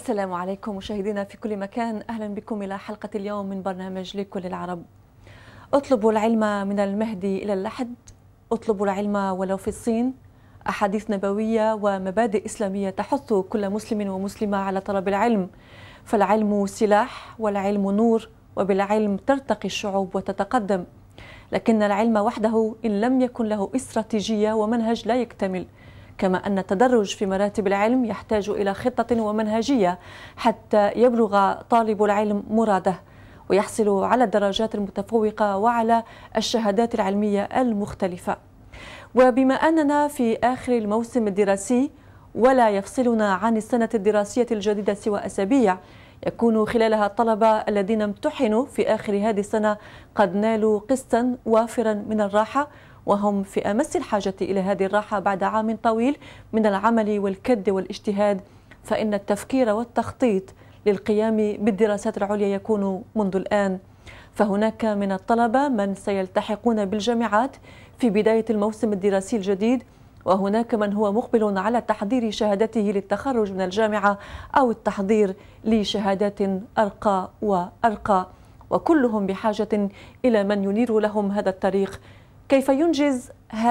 السلام عليكم مشاهدينا في كل مكان، أهلا بكم إلى حلقة اليوم من برنامج لكل العرب. اطلبوا العلم من المهدي إلى اللحد، اطلبوا العلم ولو في الصين. أحاديث نبوية ومبادئ إسلامية تحث كل مسلم ومسلمة على طلب العلم، فالعلم سلاح والعلم نور، وبالعلم ترتقي الشعوب وتتقدم. لكن العلم وحده إن لم يكن له استراتيجية ومنهج لا يكتمل، كما أن التدرج في مراتب العلم يحتاج إلى خطة ومنهجية حتى يبلغ طالب العلم مراده ويحصل على الدرجات المتفوقة وعلى الشهادات العلمية المختلفة. وبما أننا في آخر الموسم الدراسي ولا يفصلنا عن السنة الدراسية الجديدة سوى أسابيع، يكون خلالها الطلبة الذين امتحنوا في آخر هذه السنة قد نالوا قسطا وافرا من الراحة، وهم في أمس الحاجة إلى هذه الراحة بعد عام طويل من العمل والكد والاجتهاد، فإن التفكير والتخطيط للقيام بالدراسات العليا يكون منذ الآن. فهناك من الطلبة من سيلتحقون بالجامعات في بداية الموسم الدراسي الجديد، وهناك من هو مقبل على تحضير شهادته للتخرج من الجامعة أو التحضير لشهادات أرقى وأرقى، وكلهم بحاجة إلى من ينير لهم هذا الطريق. كيف ينجز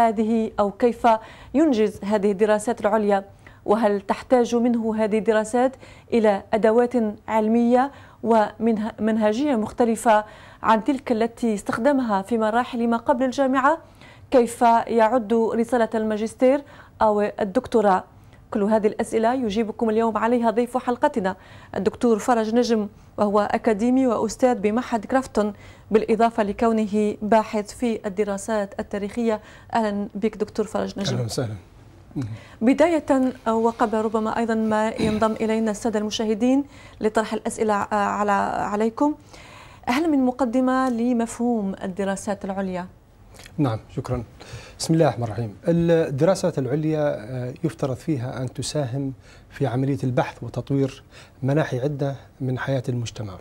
هذه الدراسات العليا؟ وهل تحتاج منه هذه الدراسات إلى أدوات علمية ومنهجية مختلفة عن تلك التي استخدمها في مراحل ما قبل الجامعة؟ كيف يعد رسالة الماجستير أو الدكتوراه؟ كل هذه الأسئلة يجيبكم اليوم عليها ضيف حلقتنا الدكتور فرج نجم، وهو أكاديمي وأستاذ بمعهد كرافتون، بالإضافة لكونه باحث في الدراسات التاريخية. أهلا بك دكتور فرج نجم. أهلا وسهلا. بداية وقبل ربما أيضا ما ينضم إلينا السادة المشاهدين لطرح الأسئلة عليكم، هل من مقدمة لمفهوم الدراسات العليا؟ نعم، شكرا. بسم الله الرحمن الرحيم. الدراسات العليا يفترض فيها أن تساهم في عملية البحث وتطوير مناحي عدة من حياة المجتمع،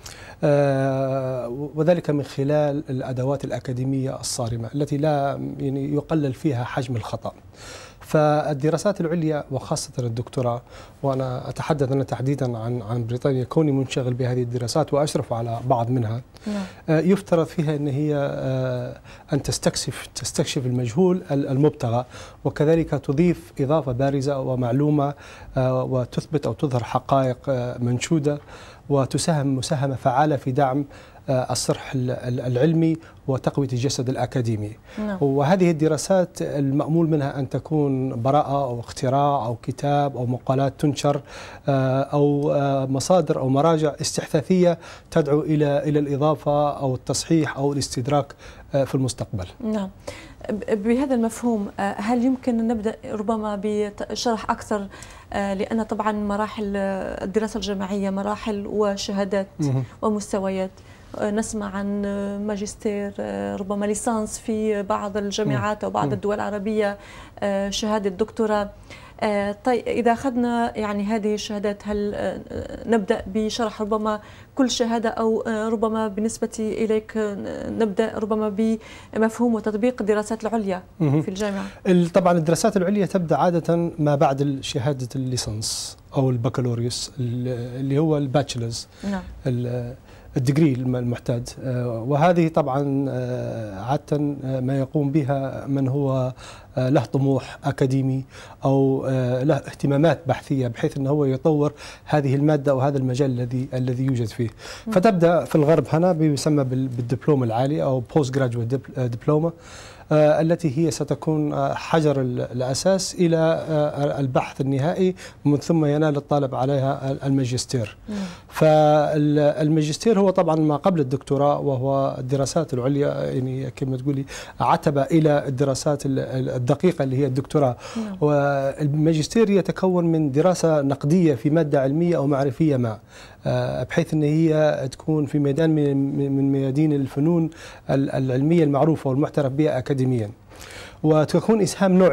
وذلك من خلال الأدوات الأكاديمية الصارمة التي لا يقلل فيها حجم الخطأ. فالدراسات العليا وخاصة الدكتوراه، وأنا أتحدث أنا تحديدا عن بريطانيا كوني منشغل بهذه الدراسات وأشرف على بعض منها، يفترض فيها أن هي أن تستكشف المجهول المبتغى، وكذلك تضيف إضافة بارزة ومعلومة وتثبت أو تظهر حقائق منشودة، وتساهم مساهمة فعالة في دعم الصرح العلمي وتقوية الجسد الأكاديمي. وهذه الدراسات المأمول منها أن تكون براءة أو اختراع أو كتاب أو مقالات تنشر أو مصادر أو مراجع استحداثية تدعو إلى الإضافة أو التصحيح أو الاستدراك في المستقبل. نعم، بهذا المفهوم هل يمكن أن نبدأ ربما بشرح أكثر، لأن طبعا مراحل الدراسة الجامعية مراحل وشهادات ومستويات، نسمع عن ماجستير، ربما ليسانس في بعض الجامعات أو بعض الدول العربية، شهادة دكتوراه. طيب إذا أخذنا يعني هذه الشهادات، هل نبدأ بشرح ربما كل شهادة، أو ربما بالنسبة إليك نبدأ ربما بمفهوم وتطبيق الدراسات العليا في الجامعة؟ طبعا الدراسات العليا تبدأ عادة ما بعد شهادة الليسانس أو البكالوريوس اللي هو الباتشلرز. نعم. الديجري المحتاج، وهذه طبعا عادة ما يقوم بها من هو له طموح أكاديمي أو له اهتمامات بحثية، بحيث أنه هو يطور هذه المادة أو هذا المجال الذي يوجد فيه. فتبدأ في الغرب هنا بيسمى بالدبلوم العالي أو بوست جراجويت دبلومة، التي هي ستكون حجر الأساس إلى البحث النهائي، ومن ثم ينال الطالب عليها الماجستير. فالماجستير هو طبعا ما قبل الدكتوراه، وهو الدراسات العليا، يعني كما تقولي عتبة إلى الدراسات الدقيقة اللي هي الدكتوراه. والماجستير يتكون من دراسة نقدية في مادة علمية أو معرفية ما، بحيث أن هي تكون في ميدان من ميادين الفنون العلمية المعروفة والمعترف بها أكاديميا، وتكون إسهام نوعي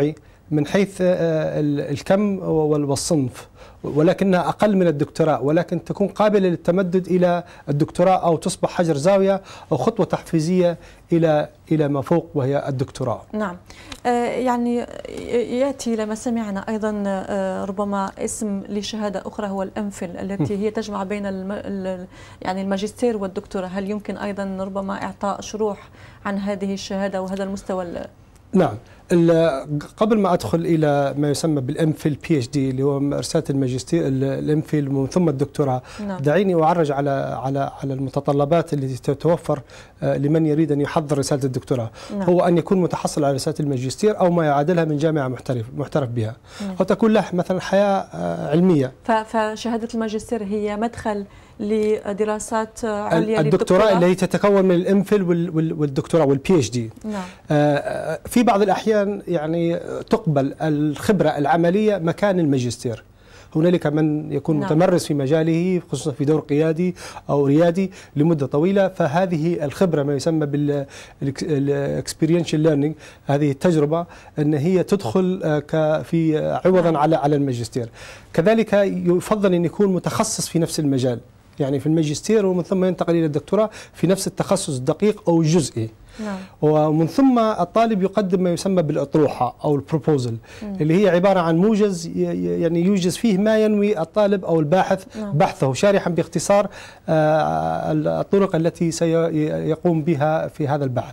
من حيث الكم والصنف، ولكنها أقل من الدكتوراه، ولكن تكون قابلة للتمدد إلى الدكتوراه أو تصبح حجر زاوية أو خطوة تحفيزية إلى ما فوق وهي الدكتوراه. نعم. يعني يأتي لما سمعنا أيضا ربما اسم لشهادة أخرى هو الأمفل التي هي تجمع بين يعني الماجستير والدكتوراه. هل يمكن أيضا ربما إعطاء شروح عن هذه الشهادة وهذا المستوى؟ نعم. قبل ما ادخل الى ما يسمى بالامفيل PhD اللي هو رساله الماجستير الامفيل ومن ثم الدكتوراه، نعم. دعيني اعرج على المتطلبات التي تتوفر لمن يريد ان يحضر رساله الدكتوراه. نعم. هو ان يكون متحصل على رساله الماجستير او ما يعادلها من جامعه محترف بها. نعم. وتكون له مثلا حياه علميه. فشهاده الماجستير هي مدخل لدراسات عليا الدكتوراه اللي هي تتكون من الامفيل والدكتوراه والPhD. نعم. في بعض الأحيان يعني تقبل الخبرة العملية مكان الماجستير. هنالك من يكون نعم. متمرس في مجاله خصوصا في دور قيادي أو ريادي لمدة طويلة، فهذه الخبرة ما يسمى بالاكسبيرينشال ليرنينج، هذه التجربة أن هي تدخل في عوضا نعم. على الماجستير. كذلك يفضل أن يكون متخصص في نفس المجال، يعني في الماجستير ومن ثم ينتقل إلى الدكتوراه في نفس التخصص الدقيق أو الجزئي. نعم. ومن ثم الطالب يقدم ما يسمى بالأطروحة أو البروبوزل، اللي هي عبارة عن موجز يعني يوجز فيه ما ينوي الطالب أو الباحث نعم. بحثه، شارحا باختصار الطرق التي سيقوم بها في هذا البحث.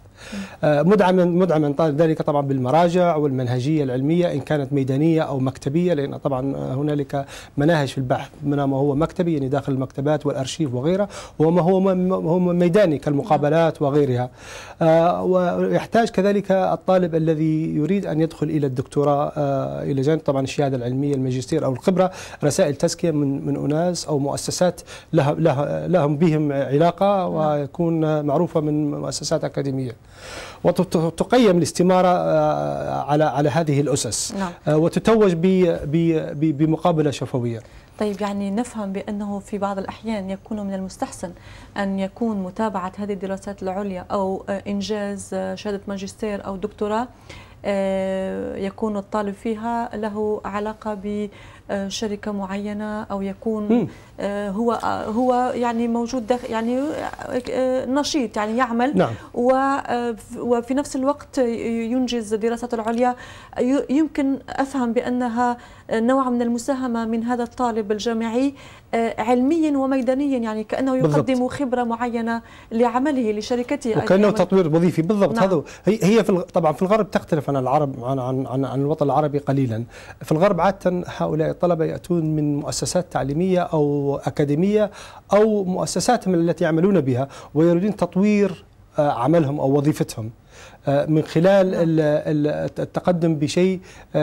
مدعما ذلك طبعا بالمراجع والمنهجية العلمية إن كانت ميدانية أو مكتبية، لأن طبعا هنالك مناهج في البحث، منها ما هو مكتبي يعني داخل المكتبات والأرشيف وغيرها، وما هو ميداني كالمقابلات وغيرها. ويحتاج كذلك الطالب الذي يريد أن يدخل إلى الدكتوراه إلى جانب طبعا الشهادة العلمية الماجستير أو الخبرة رسائل تزكية من أناس أو مؤسسات لهم بهم علاقة ويكون معروفة من مؤسسات أكاديمية، وتقيم الاستمارة على هذه الأسس. نعم. وتتوج بمقابلة شفوية. طيب، يعني نفهم بأنه في بعض الأحيان يكون من المستحسن أن يكون متابعة هذه الدراسات العليا أو إنجاز شهادة ماجستير أو دكتوراه يكون الطالب فيها له علاقة بشركة معينة، أو يكون هو يعني موجود داخل، يعني نشيط، يعني يعمل. نعم. وفي نفس الوقت ينجز دراسته العليا. يمكن أفهم بأنها نوع من المساهمة من هذا الطالب الجامعي علميا وميدانيا، يعني كأنه يقدم بالضبط. خبرة معينة لعمله لشركته، وكأنه تطوير وظيفي. بالضبط. نعم. هذا هي طبعا في الغرب تختلف عن العرب عن الوطن العربي قليلا. في الغرب عادة هؤلاء الطلبة يأتون من مؤسسات تعليمية أو أكاديمية أو مؤسساتهم التي يعملون بها، ويريدون تطوير عملهم أو وظيفتهم من خلال التقدم بشيء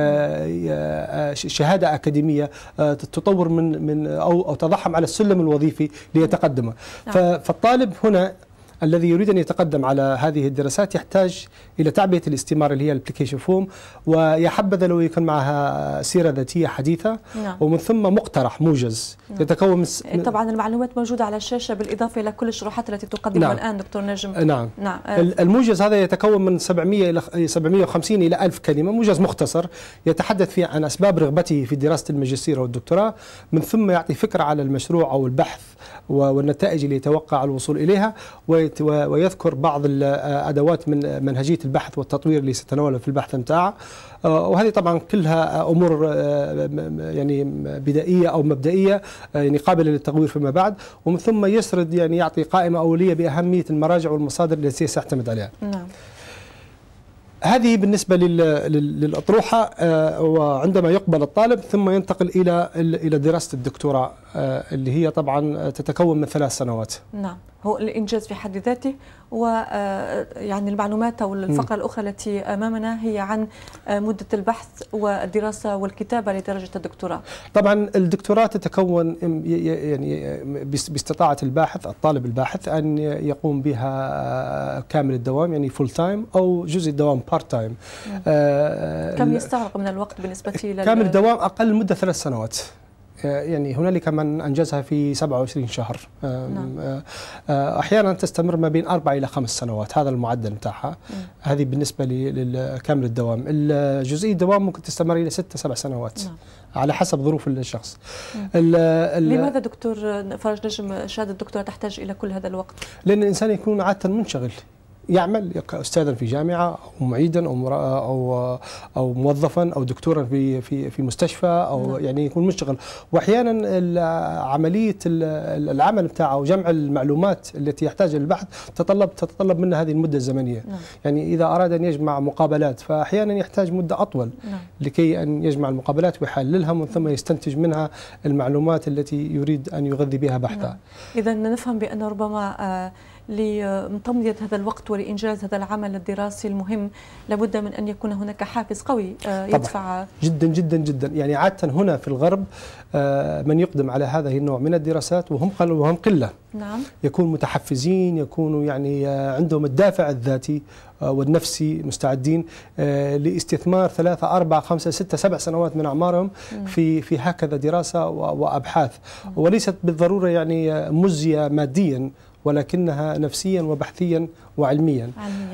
شهادة أكاديمية تطور من أو تضخم على السلم الوظيفي ليتقدم. فالطالب هنا الذي يريد أن يتقدم على هذه الدراسات يحتاج إلى تعبئة الاستمارة اللي هي الابليكيشن فورم، ويا حبذا لو يكون معها سيرة ذاتية حديثة. نعم. ومن ثم مقترح موجز. نعم. يتكون من طبعا المعلومات موجودة على الشاشة بالإضافة إلى كل الشروحات التي تقدمها. نعم. الآن دكتور نجم. نعم. نعم. الموجز هذا يتكون من 750 إلى 1000 كلمة، موجز مختصر يتحدث فيه عن أسباب رغبته في دراسة الماجستير والدكتوراه، من ثم يعطي فكرة على المشروع أو البحث والنتائج اللي يتوقع الوصول إليها، ويذكر بعض الأدوات من منهجية البحث والتطوير اللي ستناولها في البحث متاعه. وهذه طبعا كلها أمور يعني بدائية أو مبدئية، يعني قابلة للتغيير فيما بعد. ومن ثم يسرد، يعني يعطي قائمة أولية بأهمية المراجع والمصادر التي سيعتمد عليها. نعم. هذه بالنسبة للأطروحة. وعندما يقبل الطالب ثم ينتقل إلى دراسة الدكتوراه اللي هي طبعا تتكون من 3 سنوات. نعم. هو الإنجاز في حد ذاته، ويعني المعلومات أو الفقرة الأخرى التي أمامنا هي عن مدة البحث والدراسة والكتابة لدرجة الدكتوراه. طبعا الدكتوراه تتكون يعني باستطاعة الباحث الطالب الباحث أن يقوم بها كامل الدوام، يعني فول تايم أو جزء الدوام بارت تايم. كم يستغرق من الوقت بالنسبة كامل الدوام أقل مدة 3 سنوات. يعني هنالك من أنجزها في 27 شهر. أحيانا تستمر ما بين 4 إلى 5 سنوات، هذا المعدل بتاعها. هذه بالنسبة لكامل الدوام. الجزئي الدوام ممكن تستمر إلى 6-7 سنوات على حسب ظروف الشخص. لماذا دكتور فرج نجم شهادة الدكتوراه تحتاج إلى كل هذا الوقت؟ لأن الإنسان يكون عادة منشغل، يعمل أستاذا في جامعة أو معيدا أو موظفا أو دكتورا في مستشفى أو يعني يكون مشتغل. وأحيانا عملية العمل بتاعه وجمع المعلومات التي يحتاجها للبحث تتطلب منه هذه المدة الزمنية. يعني إذا أراد أن يجمع مقابلات فأحيانا يحتاج مدة أطول لكي أن يجمع المقابلات ويحللها ومن ثم يستنتج منها المعلومات التي يريد أن يغذي بها بحثه. إذا نفهم بأن ربما لتمضية هذا الوقت ولإنجاز هذا العمل الدراسي المهم لابد من أن يكون هناك حافز قوي يدفع. جدا جدا جدا. يعني عادة هنا في الغرب من يقدم على هذا النوع من الدراسات وهم قلة. نعم. يكون متحفزين، يكونوا يعني عندهم الدافع الذاتي والنفسي، مستعدين لاستثمار 3 4 5 6 7 سنوات من أعمارهم في هكذا دراسة وأبحاث، وليست بالضرورة يعني مزية ماديا، ولكنها نفسيا وبحثيا وعلميا.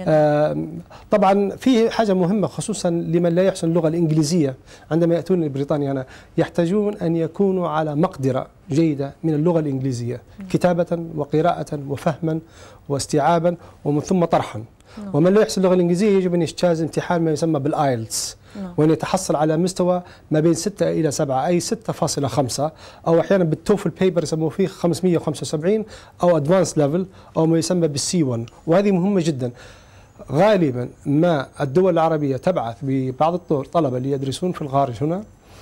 طبعا في حاجة مهمة خصوصا لمن لا يحسن اللغة الإنجليزية عندما يأتون لبريطانيا هنا، يحتاجون أن يكونوا على مقدرة جيدة من اللغة الإنجليزية كتابة وقراءة وفهما واستيعابا ومن ثم طرحا. ومن لا يحسن اللغة الإنجليزية يجب أن يجتاز امتحان ما يسمى بالآيلتس، وأن يتحصل على مستوى ما بين 6 إلى 7، أي 6.5، أو أحيانا بالتوفل بيبر يسموه فيه 575، أو أدفانس ليفل، أو ما يسمى بالسي 1. وهذه مهمة جدا. غالبا ما الدول العربية تبعث ببعض الطلبة اللي يدرسون في الخارج هنا،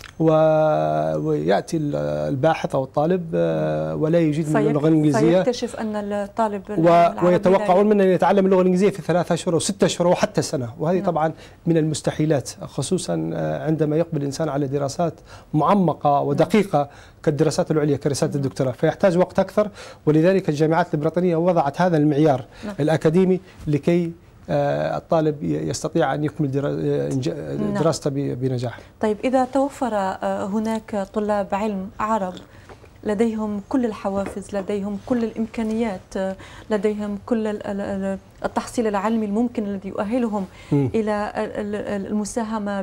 ويأتي الباحث أو الطالب ولا يجيد من اللغة الإنجليزية، فيكتشف أن الطالب ويتوقعون منه أن يتعلم اللغة الإنجليزية في 3 أشهر أو 6 أشهر وحتى سنة. وهذه طبعا من المستحيلات، خصوصا عندما يقبل الإنسان على دراسات معمقة ودقيقة كالدراسات العليا كرسالة الدكتوراه، فيحتاج وقت أكثر. ولذلك الجامعات البريطانية وضعت هذا المعيار الأكاديمي لكي الطالب يستطيع أن يكمل دراسته بنجاح. طيب إذا توفر هناك طلاب علم عرب لديهم كل الحوافز، لديهم كل الإمكانيات، لديهم كل التحصيل العلمي الممكن الذي يؤهلهم إلى المساهمة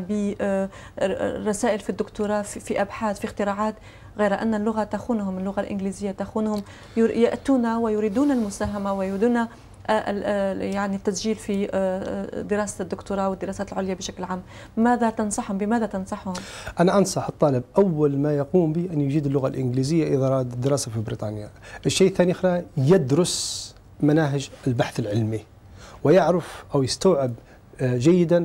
برسائل في الدكتوراه، في أبحاث، في اختراعات، غير أن اللغة تخونهم، اللغة الإنجليزية تخونهم، يأتون ويريدون المساهمة ويريدون يعني التسجيل في دراسة الدكتوراه والدراسات العليا بشكل عام. ماذا تنصحهم؟ بماذا تنصحهم؟ أنا أنصح الطالب أول ما يقوم به أن يجيد اللغة الإنجليزية إذا أراد الدراسة في بريطانيا. الشيء الثاني يدرس مناهج البحث العلمي ويعرف أو يستوعب جيدا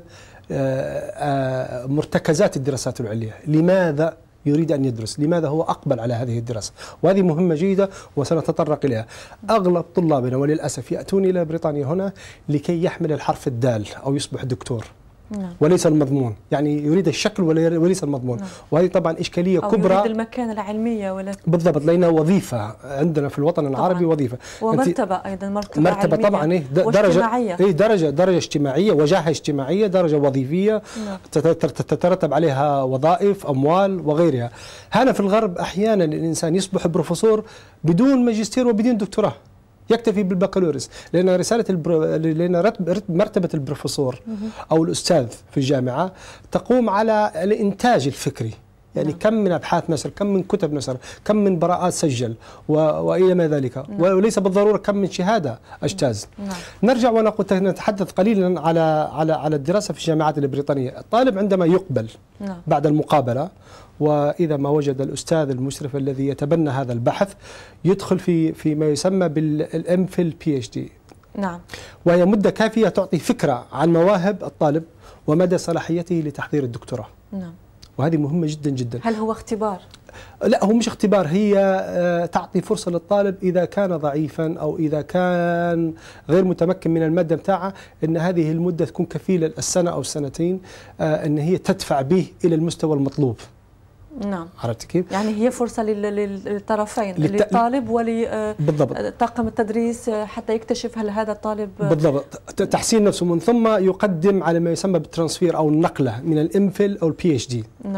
مرتكزات الدراسات العليا. لماذا يريد أن يدرس؟ لماذا هو أقبل على هذه الدراسة؟ وهذه مهمة جيدة وسنتطرق إليها. أغلب طلابنا وللأسف يأتون إلى بريطانيا هنا لكي يحمل الحرف الدال أو يصبح دكتور، وليس المضمون. يعني يريد الشكل وليس المضمون. وهذه طبعا إشكالية كبرى. يريد المكانة العلمية بالضبط، لأنها وظيفة عندنا في الوطن العربي، وظيفة ومرتبة أيضا، مرتبة طبعا درجة اجتماعية، وجاهة اجتماعية، درجة وظيفية تترتب عليها وظائف، أموال وغيرها. هنا في الغرب أحيانا الإنسان يصبح بروفيسور بدون ماجستير وبدون دكتوراه، يكتفي بالبكالوريوس، لأن لأن مرتبة البروفيسور أو الأستاذ في الجامعة تقوم على الإنتاج الفكري. يعني كم من أبحاث نشر، كم من كتب نشر، كم من براءات سجل وإلى ما ذلك، وليس بالضرورة كم من شهادة أجتاز. نرجع ونتحدث قليلا على الدراسة في الجامعات البريطانية. الطالب عندما يقبل بعد المقابلة، وإذا ما وجد الأستاذ المشرف الذي يتبنى هذا البحث، يدخل في ما يسمى بالMPhil PhD. نعم. وهي مدة كافية تعطي فكرة عن مواهب الطالب ومدى صلاحيته لتحضير الدكتوراه. نعم. وهذه مهمة جدا جدا. هل هو اختبار؟ لا، هو مش اختبار، هي تعطي فرصة للطالب إذا كان ضعيفا أو إذا كان غير متمكن من المادة بتاعه، أن هذه المدة تكون كفيلة السنة أو السنتين أن هي تدفع به إلى المستوى المطلوب. نعم. عرفت كيف؟ يعني هي فرصة للطرفين، للطالب ولطاقم التدريس، حتى يكتشف هل هذا الطالب بالضبط تحسين نفسه، من ثم يقدم على ما يسمى بالترانسفير أو النقلة من الMPhil أو الPhD. نعم.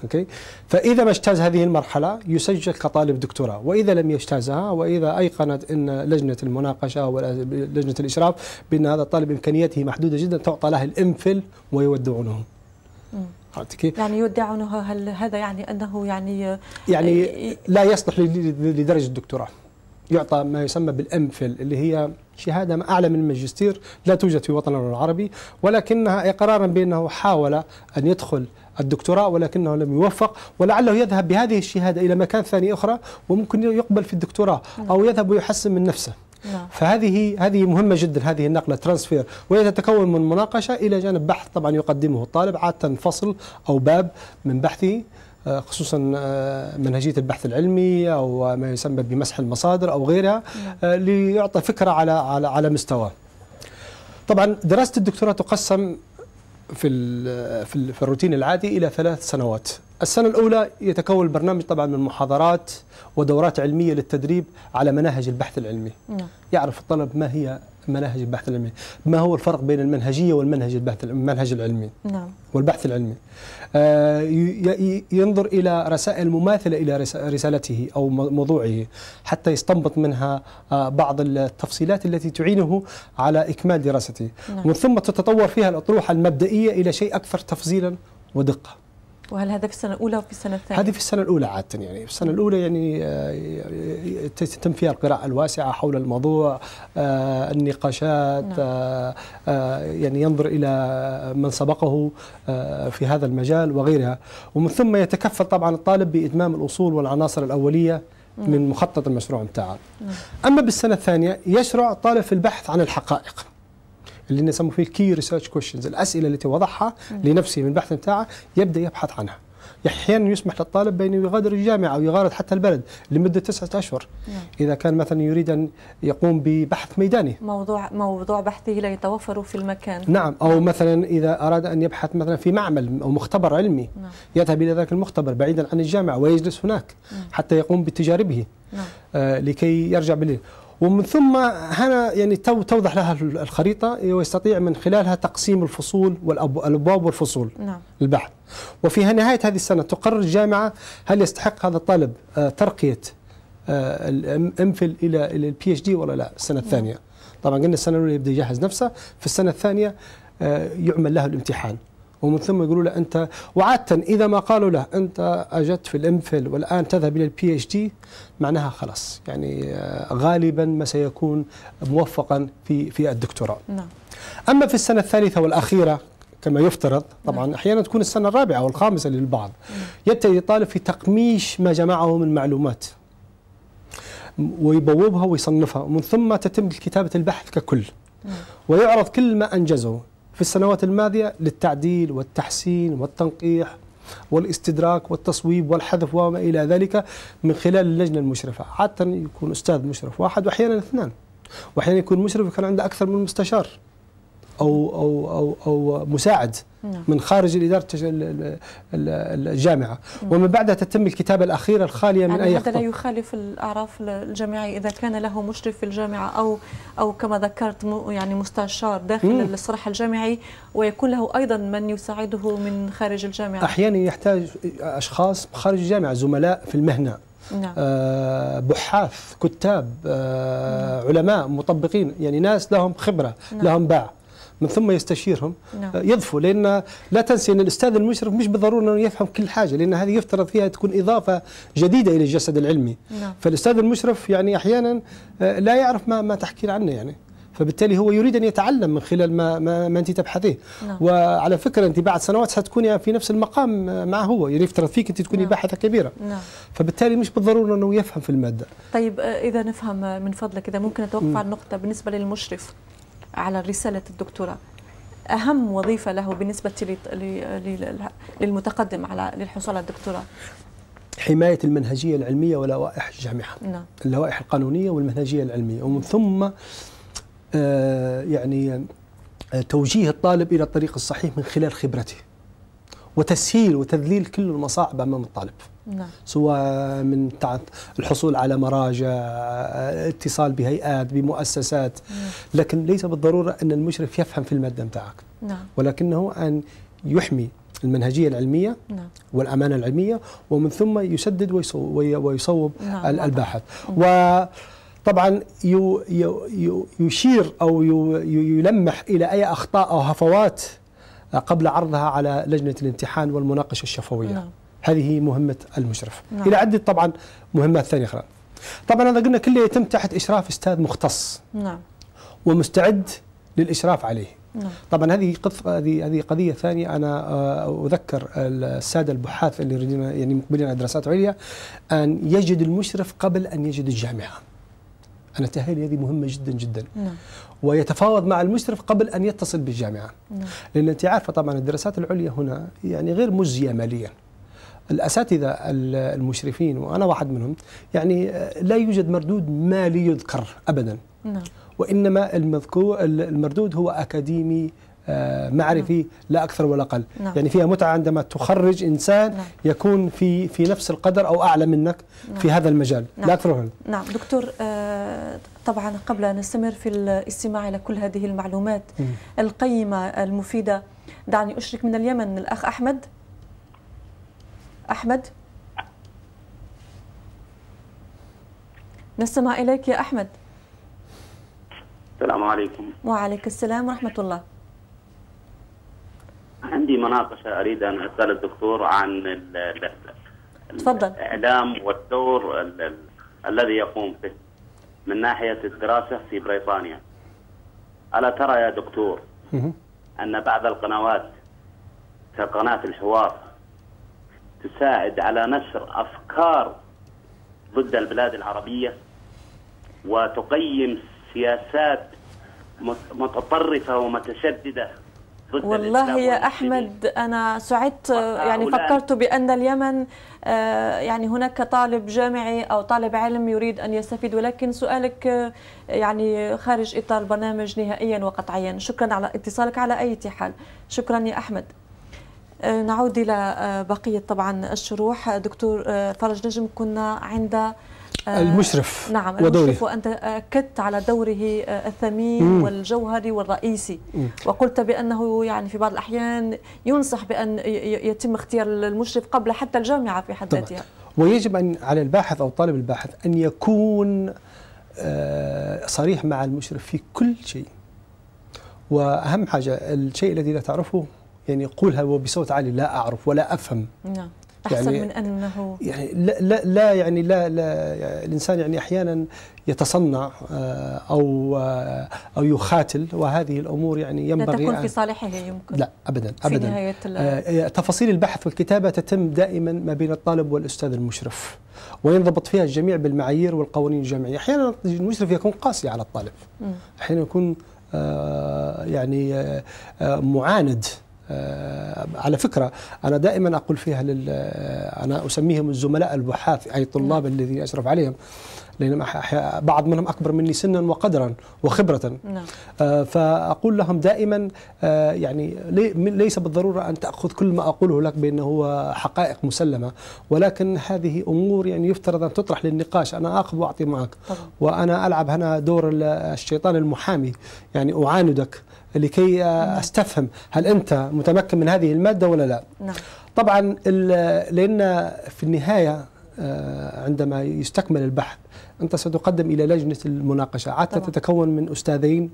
اوكي. فاذا ما اجتاز هذه المرحله يسجل كطالب دكتوراه، واذا لم يجتازها واذا ايقنت ان لجنه المناقشه او لجنه الاشراف بان هذا الطالب امكانياته محدوده جدا تعطى له الامفل ويودعونه. يعني يودعونه، هل هذا يعني انه يعني لا يصلح لدرجه الدكتوراه؟ يعطى ما يسمى بالامفل اللي هي شهاده اعلى من الماجستير، لا توجد في وطننا العربي، ولكنها اقرارا بانه حاول ان يدخل الدكتوراه ولكنه لم يوفق، ولعله يذهب بهذه الشهاده الى مكان ثاني اخرى وممكن يقبل في الدكتوراه او يذهب ويحسن من نفسه. فهذه مهمه جدا، هذه النقله ترانسفير، وهي تتكون من مناقشه الى جانب بحث طبعا يقدمه الطالب، عاده فصل او باب من بحثه، خصوصا منهجيه البحث العلمي او ما يسمى بمسح المصادر او غيرها، ليعطي فكره على مستواه. طبعا دراسه الدكتوراه تقسم في الروتين العادي الى 3 سنوات. السنه الاولى يتكون البرنامج طبعا من محاضرات ودورات علميه للتدريب على مناهج البحث العلمي. يعرف الطلب ما هي مناهج البحث العلمي، ما هو الفرق بين المنهجيه والمنهج العلمي والبحث العلمي. ينظر الى رسائل مماثله الى رسالته او موضوعه حتى يستنبط منها بعض التفصيلات التي تعينه على اكمال دراسته. ومن ثم تتطور فيها الاطروحه المبدئيه الى شيء اكثر تفصيلا ودقه. وهل هذا في السنة الأولى وفي السنة الثانية؟ هذه في السنة الأولى عادة، يعني في السنة الأولى يعني تتم فيها القراءة الواسعة حول الموضوع، النقاشات، يعني ينظر إلى من سبقه في هذا المجال وغيرها، ومن ثم يتكفل طبعا الطالب بإتمام الأصول والعناصر الأولية من مخطط المشروع متاعه. أما بالسنة الثانية يشرع الطالب في البحث عن الحقائق اللي نسميه فيه الكي ريسيرش كويشنز، الاسئله التي وضعها لنفسه من البحث بتاعه يبدا يبحث عنها. احيانا يسمح للطالب بانه يغادر الجامعه او يغادر حتى البلد لمده 9 أشهر اذا كان مثلا يريد ان يقوم ببحث ميداني، موضوع بحثه لا يتوفر في المكان. نعم، او مثلا اذا اراد ان يبحث مثلا في معمل او مختبر علمي يذهب الى ذاك المختبر بعيدا عن الجامعه ويجلس هناك حتى يقوم بتجاربه لكي يرجع بالليل. ومن ثم هنا يعني توضح لها الخريطة ويستطيع من خلالها تقسيم الفصول والأبواب والفصول البحث. وفي نهاية هذه السنة تقرر الجامعة هل يستحق هذا الطالب ترقية الامفل إلى البي اتش دي ولا لا السنة الثانية. طبعا قلنا السنة الأولى يبدأ يجهز نفسه، في السنة الثانية يعمل له الامتحان، ومن ثم يقولوا له أنت، وعادة إذا ما قالوا له أنت أجدت في الامفل والآن تذهب إلى البي اتش دي معناها خلاص يعني غالبا ما سيكون موفقا في الدكتوراه. أما في السنة الثالثة والأخيرة كما يفترض، طبعا أحيانا تكون السنة الرابعة أو الخامسة للبعض، يبتدي الطالب في تقميش ما جمعه من معلومات ويبوبها ويصنفها، ومن ثم تتم كتابة البحث ككل ويعرض كل ما أنجزه في السنوات الماضية للتعديل والتحسين والتنقيح والاستدراك والتصويب والحذف وما إلى ذلك من خلال اللجنة المشرفة. عادة يكون أستاذ مشرف واحد وأحيانا 2، وأحيانا يكون مشرف وكان عنده أكثر من مستشار أو مساعد من خارج الإدارة الجامعة. ومن بعدها تتم الكتابة الأخيرة الخالية من أي خطأ. هذا لا يخالف الأعراف الجامعية إذا كان له مشرف في الجامعة أو كما ذكرت يعني مستشار داخل الصرح الجامعي، ويكون له أيضا من يساعده من خارج الجامعة. أحيانا يحتاج أشخاص خارج الجامعة، زملاء في المهنة، بحاث، كتاب، علماء، مطبقين، يعني ناس لهم خبرة، لهم باع، من ثم يستشيرهم يضفوا. لأن لا تنسي أن الأستاذ المشرف مش بالضرورة أنه يفهم كل حاجة، لأن هذه يفترض فيها تكون إضافة جديدة إلى الجسد العلمي. فالأستاذ المشرف يعني أحيانا لا يعرف ما تحكي عنه، يعني فبالتالي هو يريد أن يتعلم من خلال ما أنت تبحثيه. وعلى فكرة أنت بعد سنوات ستكوني في نفس المقام معه، هو يفترض فيك أنت تكوني باحثة كبيرة. فبالتالي مش بالضرورة أنه يفهم في المادة. طيب إذا نفهم من فضلك، إذا ممكن نتوقف على النقطة بالنسبة للمشرف على رسالة الدكتوراه، أهم وظيفة له بالنسبة للمتقدم للحصول على الدكتوراه؟ حماية المنهجية العلمية ولوائح الجامعة، اللوائح القانونية والمنهجية العلمية، ومن ثم يعني توجيه الطالب إلى الطريق الصحيح من خلال خبرته، وتسهيل وتذليل كل المصاعب أمام الطالب. سواء من الحصول على مراجع، اتصال بهيئات، بمؤسسات، لكن ليس بالضرورة أن المشرف يفهم في المادة متاعك، ولكنه أن يحمي المنهجية العلمية والأمانة العلمية، ومن ثم يسدد ويصوب الباحث. وطبعا يشير أو يلمح إلى أي أخطاء أو هفوات قبل عرضها على لجنة الامتحان والمناقشة الشفوية. هذه مهمة المشرف. إلى عدة طبعا مهمات ثانية أخرى. طبعا هذا قلنا كله يتم تحت إشراف أستاذ مختص ومستعد للإشراف عليه. طبعا هذه قضية ثانية. أنا أذكر السادة البحاث اللي يريدون يعني مقبلين على دراسات عليا أن يجد المشرف قبل أن يجد الجامعة. أنا تهيألي هذه مهمة جدا جدا. ويتفاوض مع المشرف قبل أن يتصل بالجامعة. لأن أنت عارفة طبعا الدراسات العليا هنا يعني غير مجزية ماليا. الأساتذة المشرفين وأنا واحد منهم يعني لا يوجد مردود مالي يذكر أبدا. وإنما المردود هو أكاديمي معرفي لا أكثر ولا أقل. يعني فيها متعة عندما تخرج إنسان يكون في نفس القدر أو أعلى منك في هذا المجال لا أكثر ولا أقل. نعم دكتور، طبعا قبل أن نستمر في الاستماع إلى كل هذه المعلومات القيمة المفيدة، دعني أشرك من اليمن الأخ أحمد. أحمد، نستمع إليك يا أحمد. السلام عليكم. وعليك السلام ورحمة الله. عندي مناقشة أريد أن أسأل الدكتور عن تفضل. الإعلام والدور الذي يقوم به من ناحية الدراسة في بريطانيا. ألا ترى يا دكتور أن بعض القنوات كقناة الحوار تساعد على نشر أفكار ضد البلاد العربية وتقيم سياسات متطرفة ومتشددة ضد والله يا أحمد أنا سعدت، يعني فكرت بأن اليمن يعني هناك طالب جامعي أو طالب علم يريد أن يستفيد، ولكن سؤالك يعني خارج إطار البرنامج نهائيا وقطعيا. شكرا على اتصالك على أي حال. شكرا يا أحمد. نعود إلى بقية طبعا الشروح. دكتور فرج نجم، كنا عند المشرف. نعم المشرف، وأنت أكدت على دوره الثمين والجوهري والرئيسي، وقلت بأنه يعني في بعض الأحيان ينصح بأن يتم اختيار المشرف قبل حتى الجامعة في حد ذاتها. ويجب أن على الباحث أو طالب الباحث أن يكون صريح مع المشرف في كل شيء. وأهم حاجة الشيء الذي لا تعرفه يعني قولها وبصوت عالي: لا أعرف ولا أفهم. نعم. أحسن يعني من أنه يعني لا يعني لا الإنسان يعني أحيانا يتصنع أو يخاتل، وهذه الأمور يعني ينبغي لا تكون في صالحه يمكن. لا أبدا أبدا. تفاصيل البحث والكتابة تتم دائما ما بين الطالب والأستاذ المشرف، وينضبط فيها الجميع بالمعايير والقوانين الجامعية. أحيانا المشرف يكون قاسي على الطالب، أحيانا يكون يعني معاند. على فكرة أنا دائما أقول فيها أنا أسميهم الزملاء البحاث، أي طلاب الذين أشرف عليهم، لأن بعض منهم أكبر مني سنا وقدرا وخبرة. فأقول لهم دائما يعني ليس بالضرورة أن تأخذ كل ما أقوله لك بأنه هو حقائق مسلمة، ولكن هذه أمور يعني يفترض أن تطرح للنقاش. أنا آخذ وأعطي معك طبعا. وأنا ألعب هنا دور الشيطان المحامي، يعني أعاندك لكي أستفهم هل أنت متمكن من هذه المادة ولا لا. طبعا لأن في النهاية عندما يستكمل البحث أنت ستقدم إلى لجنة المناقشة، عادة تتكون من أستاذين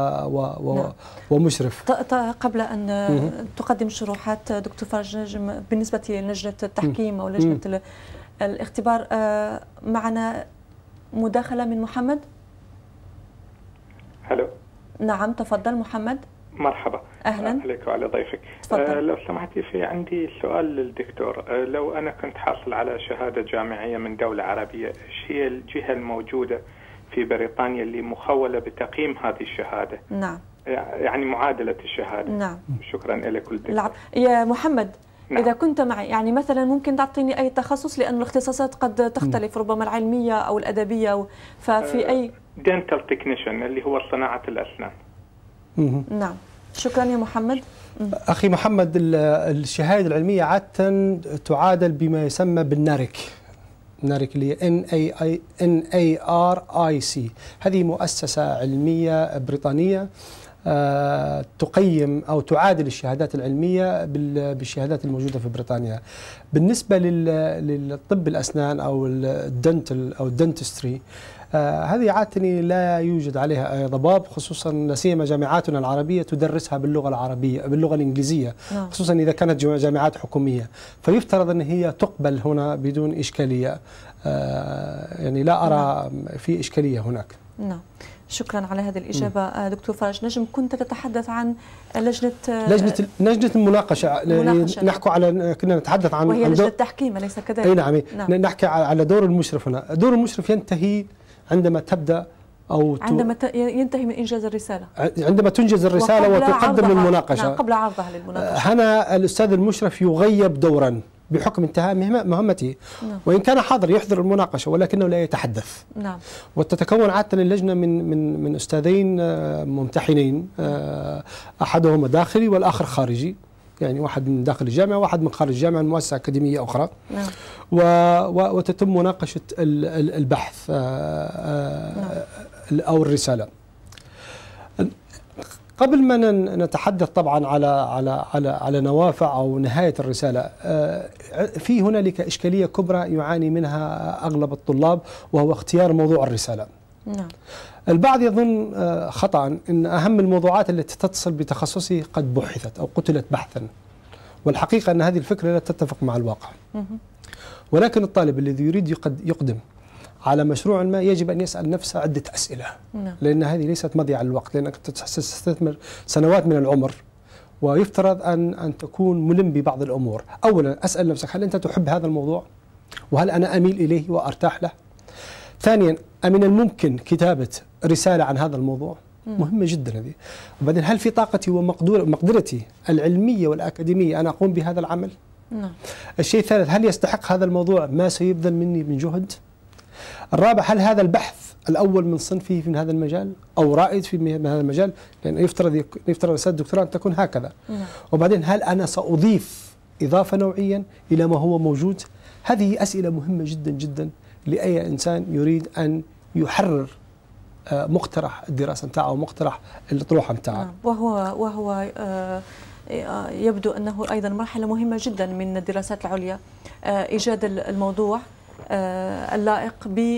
ومشرف. قبل أن تقدم شروحات دكتور فرج نجم، بالنسبة للجنة التحكيم أو لجنة الاختبار، معنا مداخلة من محمد. هلو. نعم تفضل محمد. مرحبا. أهلا عليك وعلى ضيفك. لو سمحتي، في عندي سؤال للدكتور. لو أنا كنت حاصل على شهادة جامعية من دولة عربية، إيش هي الجهة الموجودة في بريطانيا اللي مخولة بتقييم هذه الشهادة؟ نعم. يعني معادلة الشهادة. نعم. شكرا لك الدكتور. يا محمد، نعم. إذا كنت معي يعني مثلا ممكن تعطيني أي تخصص، لأن الاختصاصات قد تختلف، ربما العلمية أو الأدبية، ففي أي دينتال تكنيشن اللي هو صناعة الأسنان. نعم. شكرا يا محمد. أخي محمد، الشهادة العلمية عادة تعادل بما يسمى بالنارك. نارك اللي NARIC. هذه مؤسسة علمية بريطانية تقيم أو تعادل الشهادات العلمية بالشهادات الموجودة في بريطانيا. بالنسبة للطب الأسنان أو الدنتل أو الدنتستري، هذه عادة لا يوجد عليها أي ضباب، خصوصا لا سيما جامعاتنا العربية تدرسها باللغة العربية باللغة الإنجليزية، خصوصا إذا كانت جامعات حكومية، فيفترض أن هي تقبل هنا بدون إشكالية. يعني لا أرى في إشكالية هناك. نعم، شكرا على هذه الإجابة. دكتور فرج نجم، كنت تتحدث عن لجنة المناقشة. نحكي على كنا نتحدث عن وهي لجنة التحكيم أليس كذلك؟ أي نعم. نحكي على دور المشرف هنا. دور المشرف ينتهي عندما تبدأ أو عندما ينتهي من إنجاز الرسالة، عندما تنجز الرسالة وتقدم للمناقشة. نعم، قبل عرضها للمناقشة. هنا الأستاذ المشرف يغيب دورا بحكم انتهاء مهمته. نعم. وإن كان حاضر يحضر المناقشة ولكنه لا يتحدث. نعم. وتتكون عادة اللجنة من أستاذين ممتحنين، أحدهما داخلي والآخر خارجي، يعني واحد من داخل الجامعة وواحد من خارج الجامعة من مؤسسة أكاديمية أخرى. نعم. وتتم مناقشة البحث أو الرسالة. قبل ما نتحدث طبعا على نوافع أو نهاية الرسالة، في هنالك إشكالية كبرى يعاني منها أغلب الطلاب، وهو اختيار موضوع الرسالة. نعم. البعض يظن خطأ أن أهم الموضوعات التي تتصل بتخصصه قد بحثت أو قتلت بحثا، والحقيقة أن هذه الفكرة لا تتفق مع الواقع. ولكن الطالب الذي يريد يقدم على مشروع ما يجب أن يسأل نفسه عدة أسئلة. نعم. لأن هذه ليست مضيعة للوقت، لأنك تستثمر سنوات من العمر، ويفترض أن تكون ملم ببعض الأمور. أولا أسأل نفسك، هل أنت تحب هذا الموضوع؟ وهل أنا أميل إليه وأرتاح له؟ ثانيا، أمن الممكن كتابة رسالة عن هذا الموضوع؟ مهمة جدا هذه. وبعدين، هل في طاقتي ومقدرتي العلمية والأكاديمية أن أقوم بهذا العمل؟ نعم. الشيء الثالث، هل يستحق هذا الموضوع ما سيبذل مني من جهد؟ الرابع، هل هذا البحث الأول من صنفه في هذا المجال أو رائد في هذا المجال؟ لأن يفترض رسالة الدكتوراه أن تكون هكذا. وبعدين، هل أنا سأضيف إضافة نوعيا إلى ما هو موجود؟ هذه أسئلة مهمة جدا جدا لأي إنسان يريد أن يحرر مقترح الدراسة نتاعه أو مقترح الأطروحة نتاعه. وهو يبدو أنه أيضا مرحلة مهمة جدا من الدراسات العليا، إيجاد الموضوع اللائق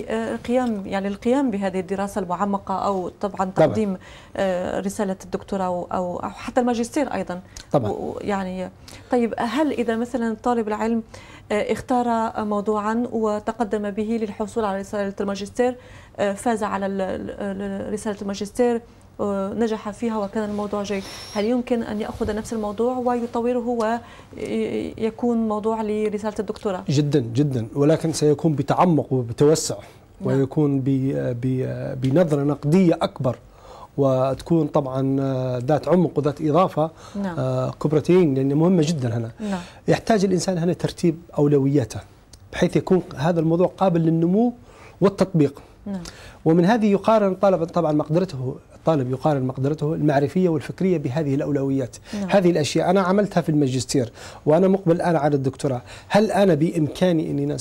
القيام بهذه الدراسة المعمقة، أو طبعا تقديم رسالة الدكتوراه أو حتى الماجستير أيضا. طبعا. يعني طيب، هل إذا مثلا طالب العلم اختار موضوعا وتقدم به للحصول على رسالة الماجستير، فاز على رسالة الماجستير، نجح فيها وكان الموضوع جيد، هل يمكن أن يأخذ نفس الموضوع ويطوره ويكون موضوع لرسالة الدكتوراه؟ جدا جدا، ولكن سيكون بتعمق وبتوسع. نعم. ويكون بنظرة نقدية أكبر، وتكون طبعا ذات عمق وذات إضافة. نعم. كبرتين، لأن مهمة جدا هنا. نعم. يحتاج الإنسان هنا ترتيب أولوياته بحيث يكون هذا الموضوع قابل للنمو والتطبيق. نعم. ومن هذه يقارن الطالب طبعا الطالب يقارن مقدرته المعرفية والفكرية بهذه الأولويات. نعم. هذه الأشياء أنا عملتها في الماجستير وأنا مقبل الآن على الدكتوراه، هل أنا بإمكاني أني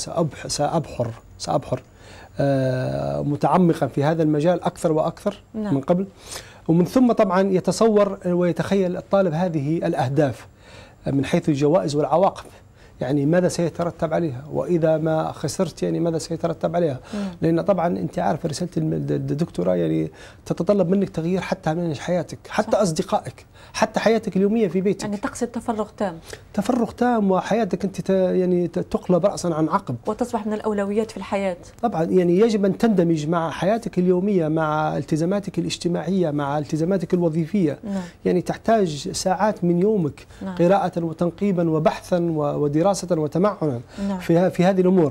سأبحر متعمقا في هذا المجال أكثر وأكثر. نعم. من قبل، ومن ثم طبعا يتصور ويتخيل الطالب هذه الأهداف من حيث الجوائز والعواقب، يعني ماذا سيترتب عليها، وإذا ما خسرت يعني ماذا سيترتب عليها. لأن طبعا أنت عارف رسالة الدكتوراه يعني تتطلب منك تغيير حتى من حياتك، حتى صح. أصدقائك، حتى حياتك اليومية في بيتك. يعني تقصد تفرغ تام، وحياتك أنت يعني تقلب رأسا عن عقب، وتصبح من الأولويات في الحياة. طبعا يعني يجب أن تندمج مع حياتك اليومية، مع التزاماتك الاجتماعية، مع التزاماتك الوظيفية. نعم. يعني تحتاج ساعات من يومك. نعم. قراءة وتنقيبا وبحثا ودراسة وتمعنا. نعم. في هذه الأمور.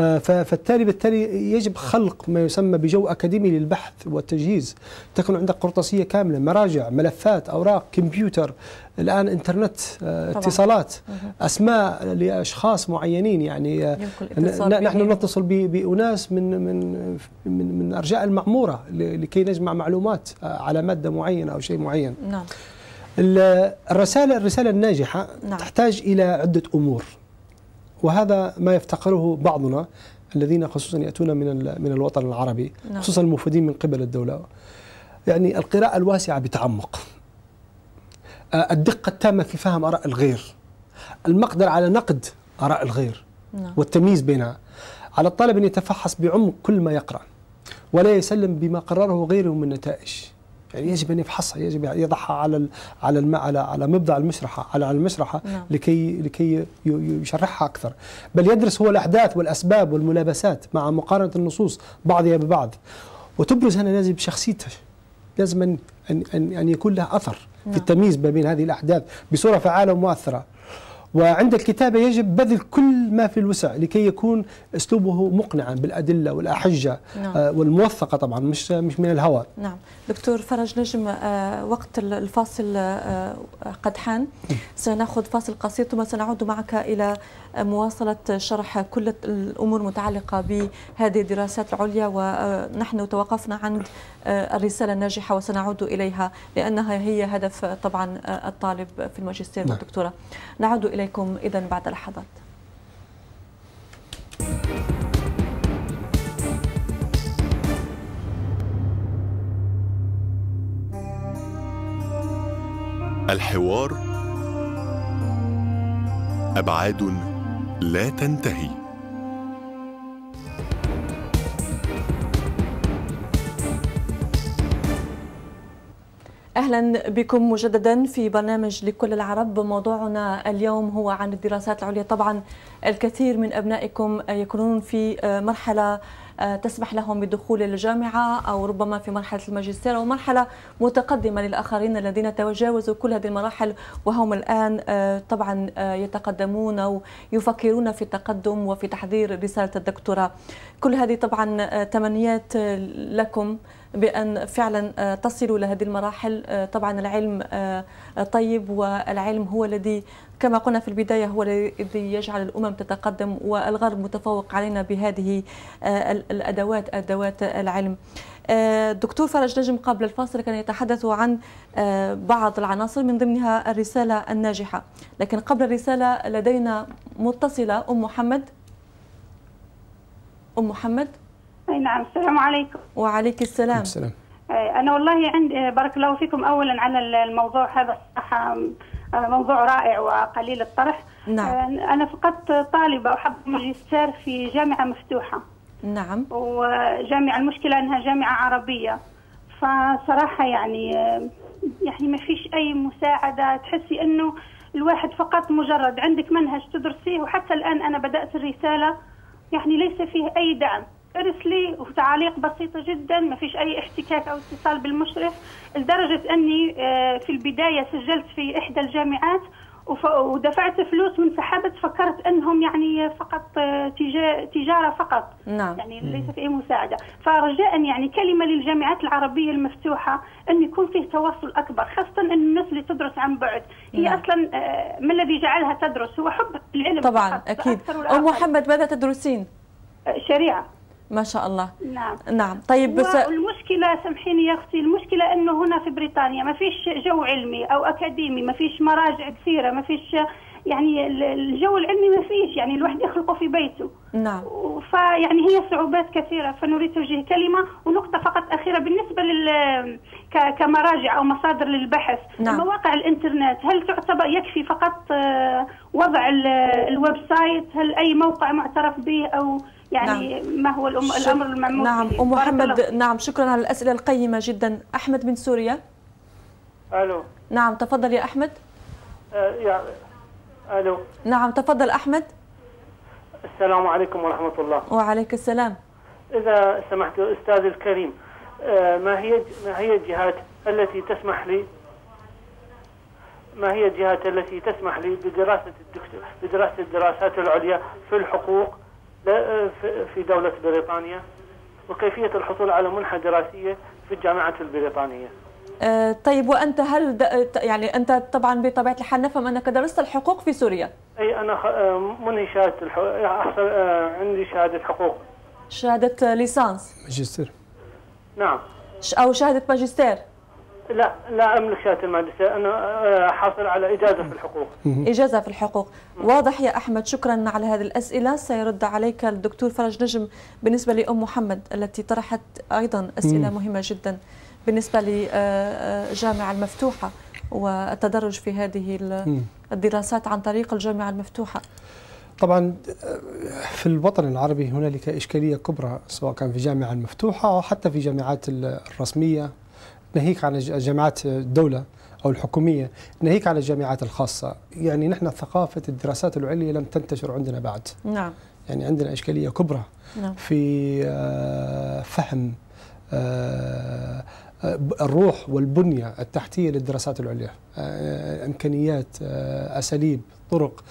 بالتالي يجب خلق ما يسمى بجو أكاديمي للبحث والتجهيز، تكون عندك قرطاسية كاملة، مراجع، ملفات، أوراق، كمبيوتر، الآن إنترنت، اتصالات، أسماء لأشخاص معينين. يعني نحن نتصل بأناس من أرجاء المعمورة لكي نجمع معلومات على مادة معينة أو شيء معين. نعم. الرسالة الناجحة. نعم. تحتاج إلى عدة أمور، وهذا ما يفتقره بعضنا الذين خصوصا يأتون من الوطن العربي. نعم. خصوصا الموفدين من قبل الدولة. يعني القراءة الواسعة بتعمق، الدقة التامة في فهم آراء الغير، المقدرة على نقد آراء الغير والتمييز بينها. على الطالب أن يتفحص بعمق كل ما يقرأ ولا يسلم بما قرره غيره من نتائج. يعني يجب أن يفحصها، يجب أن يضعها على مبدأ المشرحة، على المشرحة لكي يشرحها أكثر، بل يدرس هو الأحداث والأسباب والملابسات مع مقارنة النصوص بعضها ببعض، وتبرز هنا لازم بشخصيته، لازم أن يكون له أثر في التمييز ما بين هذه الأحداث بصورة فعالة ومؤثرة. وعند الكتابة يجب بذل كل ما في الوسع لكي يكون أسلوبه مقنعا بالأدلة والأحجة والموثقة طبعا، مش من الهوى. نعم دكتور فرج نجم، وقت الفاصل قد حان، سنأخذ فاصل قصير ثم سنعود معك إلى مواصلة شرح كل الأمور المتعلقة بهذه الدراسات العليا، ونحن توقفنا عند الرسالة الناجحة وسنعود إليها لأنها هي هدف طبعا الطالب في الماجستير والدكتوراه. نعود إليكم إذن بعد لحظات. الحوار أبعاد لا تنتهي. أهلا بكم مجددا في برنامج لكل العرب. موضوعنا اليوم هو عن الدراسات العليا. طبعا الكثير من أبنائكم يكونون في مرحلة تسمح لهم بدخول الجامعة أو ربما في مرحلة الماجستير أو مرحلة متقدمة للآخرين الذين تجاوزوا كل هذه المراحل وهم الآن طبعا يتقدمون أو يفكرون في التقدم وفي تحضير رسالة الدكتوراه. كل هذه طبعا تمنيات لكم بأن فعلا تصلوا لهذه المراحل. طبعا العلم طيب، والعلم هو الذي كما قلنا في البداية هو الذي يجعل الأمم تتقدم، والغرب متفوق علينا بهذه الأدوات، أدوات العلم. الدكتور فرج نجم قبل الفاصل كان يتحدث عن بعض العناصر من ضمنها الرسالة الناجحة، لكن قبل الرسالة لدينا متصلة أم محمد. أم محمد. أي نعم، السلام عليكم. وعليك السلام. السلام. أنا والله عندي بارك الله فيكم أولا على الموضوع هذا، الصراحة موضوع رائع وقليل الطرح. نعم. أنا فقط طالبة أحب ماجستير في جامعة مفتوحة. نعم. وجامعة المشكلة أنها جامعة عربية، فصراحة يعني ما فيش أي مساعدة، تحسي أنه الواحد فقط مجرد عندك منهج تدرسيه، وحتى الآن أنا بدأت الرسالة يعني ليس فيه أي دعم، ارسلي وتعاليق بسيطة جدا، ما فيش أي احتكاك أو اتصال بالمشرف، لدرجة أني في البداية سجلت في إحدى الجامعات ودفعت فلوس وانسحبت، فكرت أنهم يعني فقط تجارة فقط. نعم. يعني ليس في أي مساعدة. فرجاء يعني كلمة للجامعات العربية المفتوحة أن يكون فيه تواصل أكبر، خاصة أن الناس اللي تدرس عن بعد هي نعم. أصلا ما الذي جعلها تدرس هو حب العلم طبعا فقط. أكيد. أم محمد ماذا تدرسين؟ شريعة. ما شاء الله. نعم. نعم. طيب بس المشكلة سامحيني يا أختي، المشكلة أنه هنا في بريطانيا ما فيش جو علمي أو أكاديمي، ما فيش مراجع كثيرة، ما فيش يعني الجو العلمي ما فيش، يعني الواحد يخلقه في بيته. نعم. فيعني هي صعوبات كثيرة، فنريد توجيه كلمة. ونقطة فقط أخيرة بالنسبة كمراجع أو مصادر للبحث. نعم. مواقع الإنترنت هل تعتبر يكفي فقط وضع الويب سايت؟ هل أي موقع معترف به أو يعني نعم. ما هو الأمر المعمول؟ نعم به؟ أم محمد. نعم شكرا على الأسئلة القيمة جدا. أحمد من سوريا. ألو. نعم تفضل يا أحمد. ألو. نعم تفضل أحمد. السلام عليكم ورحمة الله. وعليك السلام. إذا سمحت أستاذ الكريم، ما هي الجهات التي تسمح لي بدراسة الدراسات العليا في الحقوق في دولة بريطانيا، وكيفية الحصول على منحة دراسية في الجامعة البريطانية؟ طيب وأنت هل يعني أنت طبعا بطبيعة الحال نفهم أنك درست الحقوق في سوريا؟ أي أنا منهي شهادة أحصل عندي شهادة حقوق. شهادة ليسانس؟ ماجستير. نعم. أو شهادة ماجستير؟ لا أملك شهادة الماجستير، أنا حاصل على إجازة في الحقوق. إجازة في الحقوق. واضح يا أحمد. شكرا على هذه الأسئلة. سيرد عليك الدكتور فرج نجم بالنسبة لأم محمد التي طرحت أيضا أسئلة مهمة جدا بالنسبة للجامعة المفتوحة. والتدرج في هذه الدراسات عن طريق الجامعة المفتوحة؟ طبعا في الوطن العربي هنالك إشكالية كبرى، سواء كان في الجامعة المفتوحة أو حتى في الجامعات الرسمية، ناهيك عن جامعات الدولة أو الحكومية، ناهيك على الجامعات الخاصة. يعني نحن ثقافة الدراسات العليا لم تنتشر عندنا بعد. نعم. يعني عندنا إشكالية كبرى. نعم. في فهم الروح والبنية التحتية للدراسات العليا، إمكانيات، أساليب، طرق،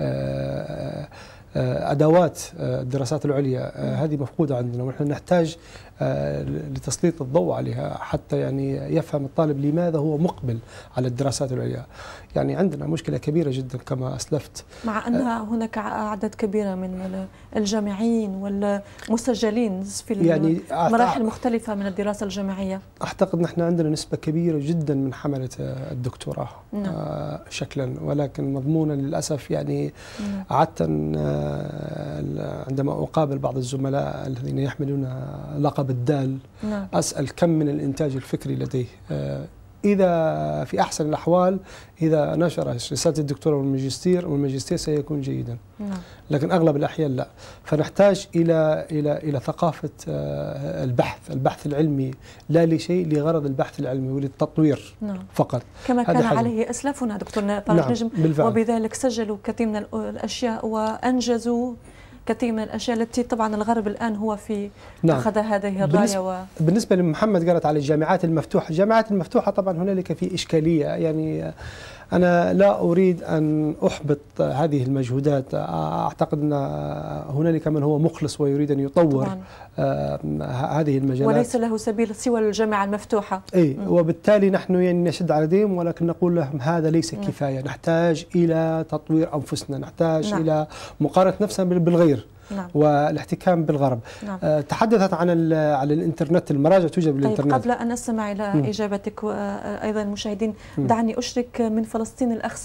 أدوات الدراسات العليا، هذه مفقودة عندنا، ونحن نحتاج لتسليط الضوء عليها حتى يعني يفهم الطالب لماذا هو مقبل على الدراسات العليا. يعني عندنا مشكلة كبيرة جدا كما أسلفت، مع أن هناك أعداد كبيرة من الجامعيين والمسجلين في يعني مراحل مختلفة من الدراسة الجامعية. أعتقد نحن عندنا نسبة كبيرة جدا من حملة الدكتوراه شكلا، ولكن مضمونا للأسف يعني عادة عندما أقابل بعض الزملاء الذين يحملون لقب الدال أسأل كم من الإنتاج الفكري لديه. إذا في أحسن الأحوال إذا نشر رسالة الدكتوراه والماجستير سيكون جيدا، لكن أغلب الأحيان لا. فنحتاج إلى ثقافة البحث العلمي، لا لشيء لغرض البحث العلمي وللتطوير فقط، كما كان عليه أسلافنا دكتور فرج نجم، وبذلك سجلوا كثير من الأشياء وأنجزوا كثير من الأشياء التي طبعا الغرب الآن هو في أخذ هذه الراية. بالنسبة لمحمد قالت على الجامعات المفتوحة، الجامعات المفتوحة طبعا هنالك في إشكالية. يعني أنا لا أريد أن أحبط هذه المجهودات، أعتقد أن هنالك من هو مخلص ويريد أن يطور هذه المجالات، وليس له سبيل سوى الجامعة المفتوحة. وبالتالي نحن يعني نشد على يديهم، ولكن نقول لهم هذا ليس كفاية، نحتاج إلى تطوير أنفسنا، نحتاج إلى مقارنة نفسنا بالغير. والاحتكام بالغرب. تحدثت عن الانترنت، المراجع توجد بالانترنت. قبل أن أستمع إلى إجابتك وأيضا المشاهدين، دعني أشرك من فلسطين الأخ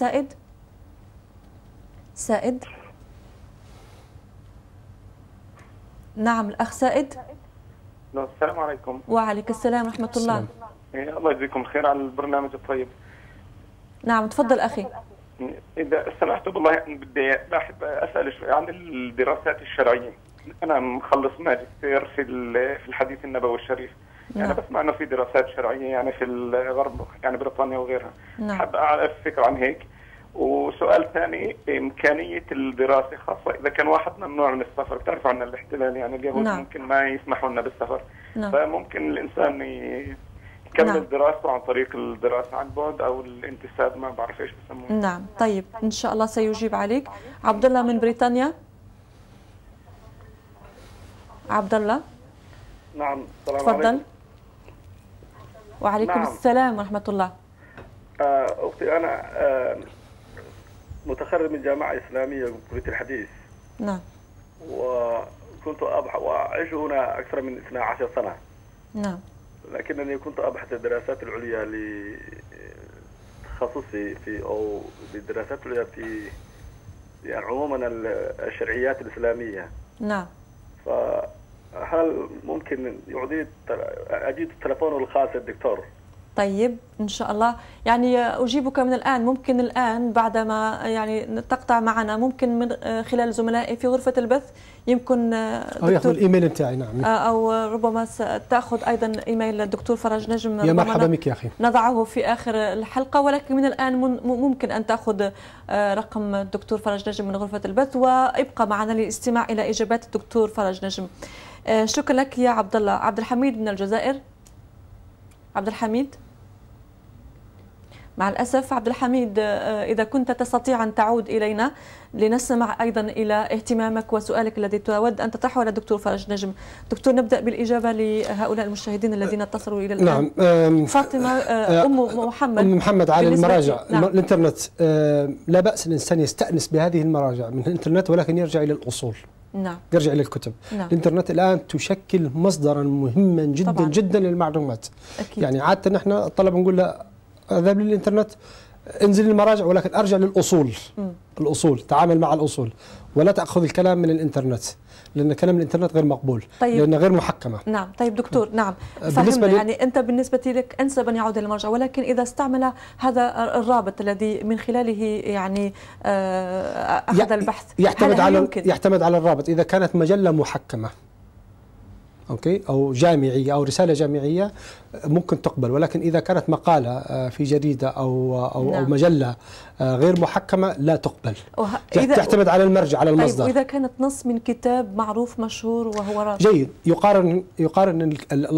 سائد. نعم الأخ سائد. السلام عليكم. وعليكم السلام ورحمة الله. الله يجزيكم الخير على البرنامج الطيب. نعم تفضل أخي. إذا سمحت بالله بدي أسأل شوي عن الدراسات الشرعية. أنا مخلص ماجستير في الحديث النبوي الشريف. يعني بسمع إنه في دراسات شرعية يعني في الغرب، يعني بريطانيا وغيرها. حاب أعرف فكرة عن هيك. وسؤال ثاني، إمكانية الدراسة خاصة إذا كان واحد ممنوع من السفر، بتعرفوا عن الاحتلال يعني اليهود ممكن ما يسمحوا لنا بالسفر. فممكن الإنسان يكمل دراسته عن طريق الدراسة عن بعد أو الانتساب، ما بعرف ايش بسموه. نعم طيب إن شاء الله سيجيب عليك. عبد الله من بريطانيا. عبد الله. نعم السلام عليكم. تفضل. وعليكم السلام ورحمة الله. أختي أنا متخرج من جامعة إسلامية كلية الحديث. نعم. وكنت وأعيش هنا أكثر من 12 سنة. نعم. لكنني كنت أبحث الدراسات العليا لتخصصي أو بالدراسات العليا في يعني عموما الشرعيات الإسلامية. نعم. فهل ممكن أجيب التلفون الخاص الدكتور؟ طيب إن شاء الله يعني أجيبك من الآن، ممكن الآن بعدما يعني تقطع معنا، ممكن من خلال زملائي في غرفة البث يمكن أو يأخذ الإيميل بتاعي. نعم. أو ربما تأخذ أيضا إيميل الدكتور فرج نجم. يا مرحبا بك يا أخي. نضعه في آخر الحلقة، ولكن من الآن ممكن أن تأخذ رقم الدكتور فرج نجم من غرفة البث، وابقى معنا للاستماع إلى إجابات الدكتور فرج نجم. شكرا لك يا عبد الله. عبد الحميد من الجزائر. عبد الحميد. مع الأسف عبد الحميد، إذا كنت تستطيع أن تعود إلينا لنستمع أيضا إلى اهتمامك وسؤالك الذي تود أن تطرحه على الدكتور فرج نجم. دكتور نبدأ بالإجابة لهؤلاء المشاهدين الذين اتصلوا إلى الآن. نعم. فاطمة أم محمد على المراجع. نعم. الإنترنت لا بأس الإنسان يستأنس بهذه المراجع من الإنترنت، ولكن يرجع إلى الأصول. نعم. يرجع إلى الكتب. نعم. الإنترنت الآن تشكل مصدرا مهما جدا طبعا. جدا للمعلومات. أكيد. يعني عادة نحن الطلبة نقول له اذهب للإنترنت انزل المراجع، ولكن ارجع للاصول. الاصول، تعامل مع الاصول، ولا تاخذ الكلام من الانترنت، لان كلام الانترنت غير مقبول. طيب. لانه غير محكمه. نعم. طيب دكتور، نعم فهمنا. يعني انت بالنسبه لك انسب ان يعود الى المرجع، ولكن اذا استعمل هذا الرابط الذي من خلاله يعني اخذ البحث، يعتمد على الرابط. اذا كانت مجله محكمه اوكي او جامعيه او رساله جامعيه ممكن تقبل، ولكن اذا كانت مقاله في جريده او نعم. مجله غير محكمه لا تقبل. تعتمد على المرجع، على المصدر. طيب واذا كانت نص من كتاب معروف مشهور وهو رابط؟ جيد، يقارن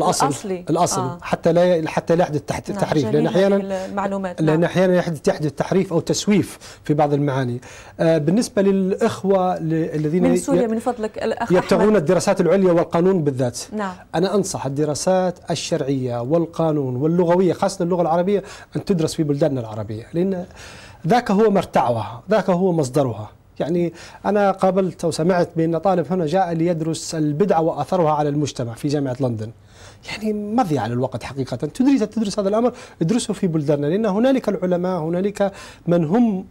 الاصل حتى لا يحدث تحريف، لان احيانا المعلومات يحدث تحريف او تسويف في بعض المعاني. بالنسبه للاخوه الذين من سوريا من فضلك الاخ يبتغون الدراسات العليا والقانون بالذات، نعم. انا انصح الدراسات الشرعيه والقانون واللغويه، خاصه اللغه العربيه، ان تدرس في بلداننا العربيه، لان ذاك هو مرتعها، ذاك هو مصدرها. يعني أنا قابلت وسمعت بأن طالب هنا جاء ليدرس البدعة وأثرها على المجتمع في جامعة لندن. يعني مضيعة للوقت حقيقة. تريد تدرس هذا الأمر، ادرسه في بلداننا، لأن هنالك العلماء، هنالك من هم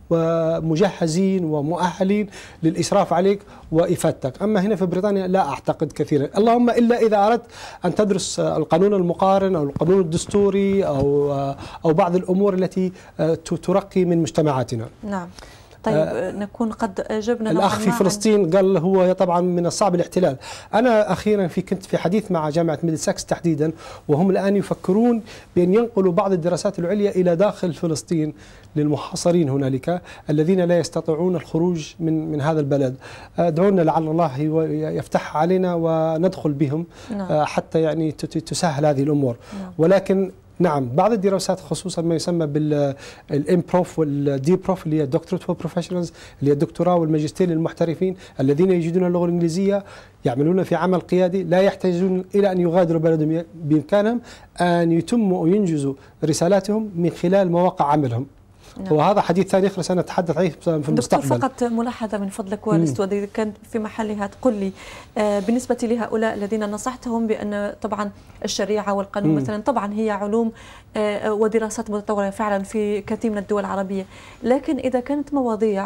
مجهزين ومؤهلين للإشراف عليك وإفادتك. أما هنا في بريطانيا لا أعتقد كثيرا، اللهم إلا إذا أردت أن تدرس القانون المقارن أو القانون الدستوري أو بعض الأمور التي ترقي من مجتمعاتنا. نعم. طيب نكون قد أجبنا. الأخ في فلسطين قال هو طبعا من الصعب الاحتلال. أنا أخيرا كنت في حديث مع جامعة ميدلسكس تحديدا، وهم الآن يفكرون بأن ينقلوا بعض الدراسات العليا إلى داخل فلسطين للمحاصرين هنالك الذين لا يستطيعون الخروج من هذا البلد. دعونا لعل الله يفتح علينا وندخل بهم حتى يعني تسهل هذه الأمور. ولكن نعم، بعض الدراسات خصوصا ما يسمى بالإمبروف والدي بروف اللي هي دكتوراه بروفيشنالز، اللي هي الدكتوراه والماجستير للمحترفين الذين يجدون اللغة الإنجليزية، يعملون في عمل قيادي، لا يحتاجون إلى أن يغادروا بلدهم، بإمكانهم أن يتموا وينجزوا رسالاتهم من خلال مواقع عملهم. نعم. وهذا حديث ثاني آخر سنتحدث عليه في المستقبل. دكتور فقط ملاحظة من فضلك والاستاذ إذا كان في محلها تقول لي بالنسبة لهؤلاء الذين نصحتهم بأن طبعا الشريعة والقانون مثلا طبعا هي علوم ودراسات متطورة فعلا في كثير من الدول العربية، لكن إذا كانت مواضيع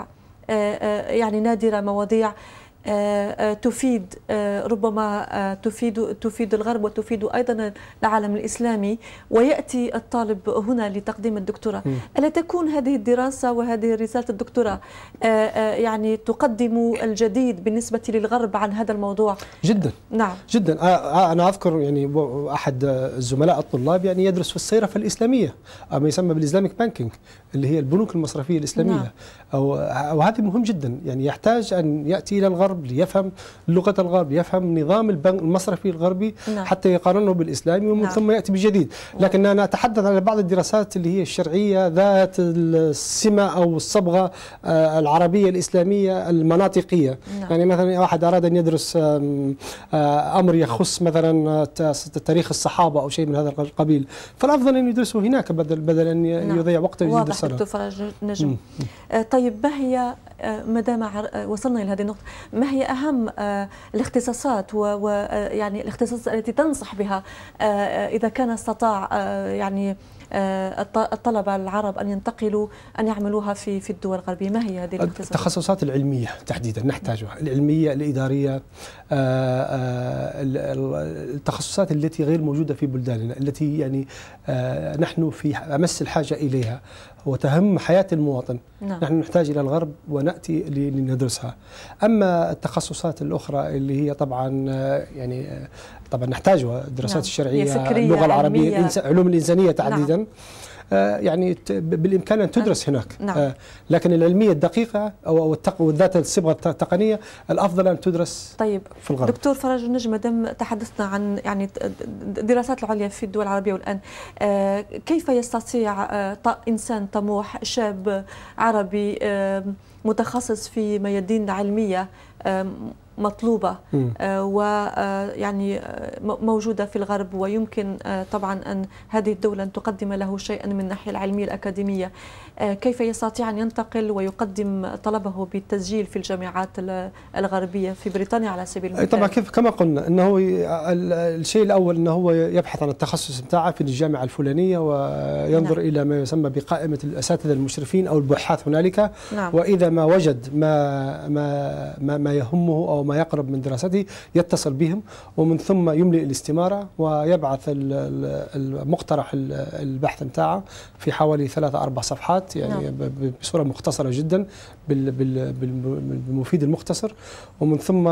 يعني نادرة، مواضيع تفيد ربما تفيد الغرب وتفيد أيضا العالم الإسلامي، ويأتي الطالب هنا لتقديم الدكتوراه، ألا تكون هذه الدراسة وهذه رسالة الدكتوراه يعني تقدم الجديد بالنسبة للغرب عن هذا الموضوع؟ جدا. نعم جدا. أنا أذكر يعني أحد الزملاء الطلاب يعني يدرس في الصيرفة الإسلامية أو ما يسمى بالإسلاميك بانكينج اللي هي البنوك المصرفية الإسلامية. نعم. وهذا مهم جدا، يعني يحتاج أن يأتي إلى الغرب ليفهم لغة الغرب، يفهم نظام البنك المصرفي الغربي. نعم. حتى يقارنه بالإسلامي ومن ثم يأتي بجديد. لكن أنا أتحدث عن بعض الدراسات اللي هي الشرعية ذات السمة أو الصبغة العربية الإسلامية المناطقية. نعم. يعني مثلا واحد أراد أن يدرس أمر يخص مثلا تاريخ الصحابة أو شيء من هذا القبيل، فالأفضل أن يدرسه هناك بدل أن يضيع وقته ويدرس هنا. دكتور فرج نجم. طيب ما هي ما دام وصلنا إلى هذه النقطة، ما هي أهم الاختصاصات ويعني الاختصاصات التي تنصح بها إذا كان استطاع يعني الطلبة العرب أن ينتقلوا أن يعملوها في الدول الغربية؟ ما هي هذه الاختصاصات؟ التخصصات العلمية تحديدا نحتاجها، العلمية، الإدارية، التخصصات التي غير موجودة في بلداننا، التي يعني نحن في أمس الحاجة إليها وتهم حياة المواطن. نعم. نحن نحتاج إلى الغرب ونأتي لندرسها. أما التخصصات الأخرى اللي هي طبعا يعني طبعا نحتاجها، الدراسات. نعم. الشرعية، اللغة العربية، علوم الإنسانية تحديدا. نعم. يعني بالإمكان أن تدرس هناك. نعم. لكن العلمية الدقيقة أو ذات الصبغة التقنية الأفضل أن تدرس طيب في الغرب. دكتور فرج النجم، ما دام تحدثنا عن يعني الدراسات العليا في الدول العربية والآن، كيف يستطيع إنسان طموح شاب عربي متخصص في ميادين علمية مطلوبة ويعني موجودة في الغرب، ويمكن طبعا أن هذه الدولة أن تقدم له شيئا من الناحية العلمية الأكاديمية، كيف يستطيع أن ينتقل ويقدم طلبه بالتسجيل في الجامعات الغربية في بريطانيا على سبيل المثال؟ طبعا كما قلنا أنه الشيء الأول أنه هو يبحث عن التخصص بتاعه في الجامعة الفلانية وينظر إلى ما يسمى بقائمة الأساتذة المشرفين أو البحاث هنالك. وإذا ما وجد ما يهمه أو ما يقرب من دراسته يتصل بهم، ومن ثم يملئ الاستمارة ويبعث المقترح البحث بتاعه في حوالي 3-4 صفحات، يعني بصورة مختصرة جدا بالمفيد المختصر، ومن ثم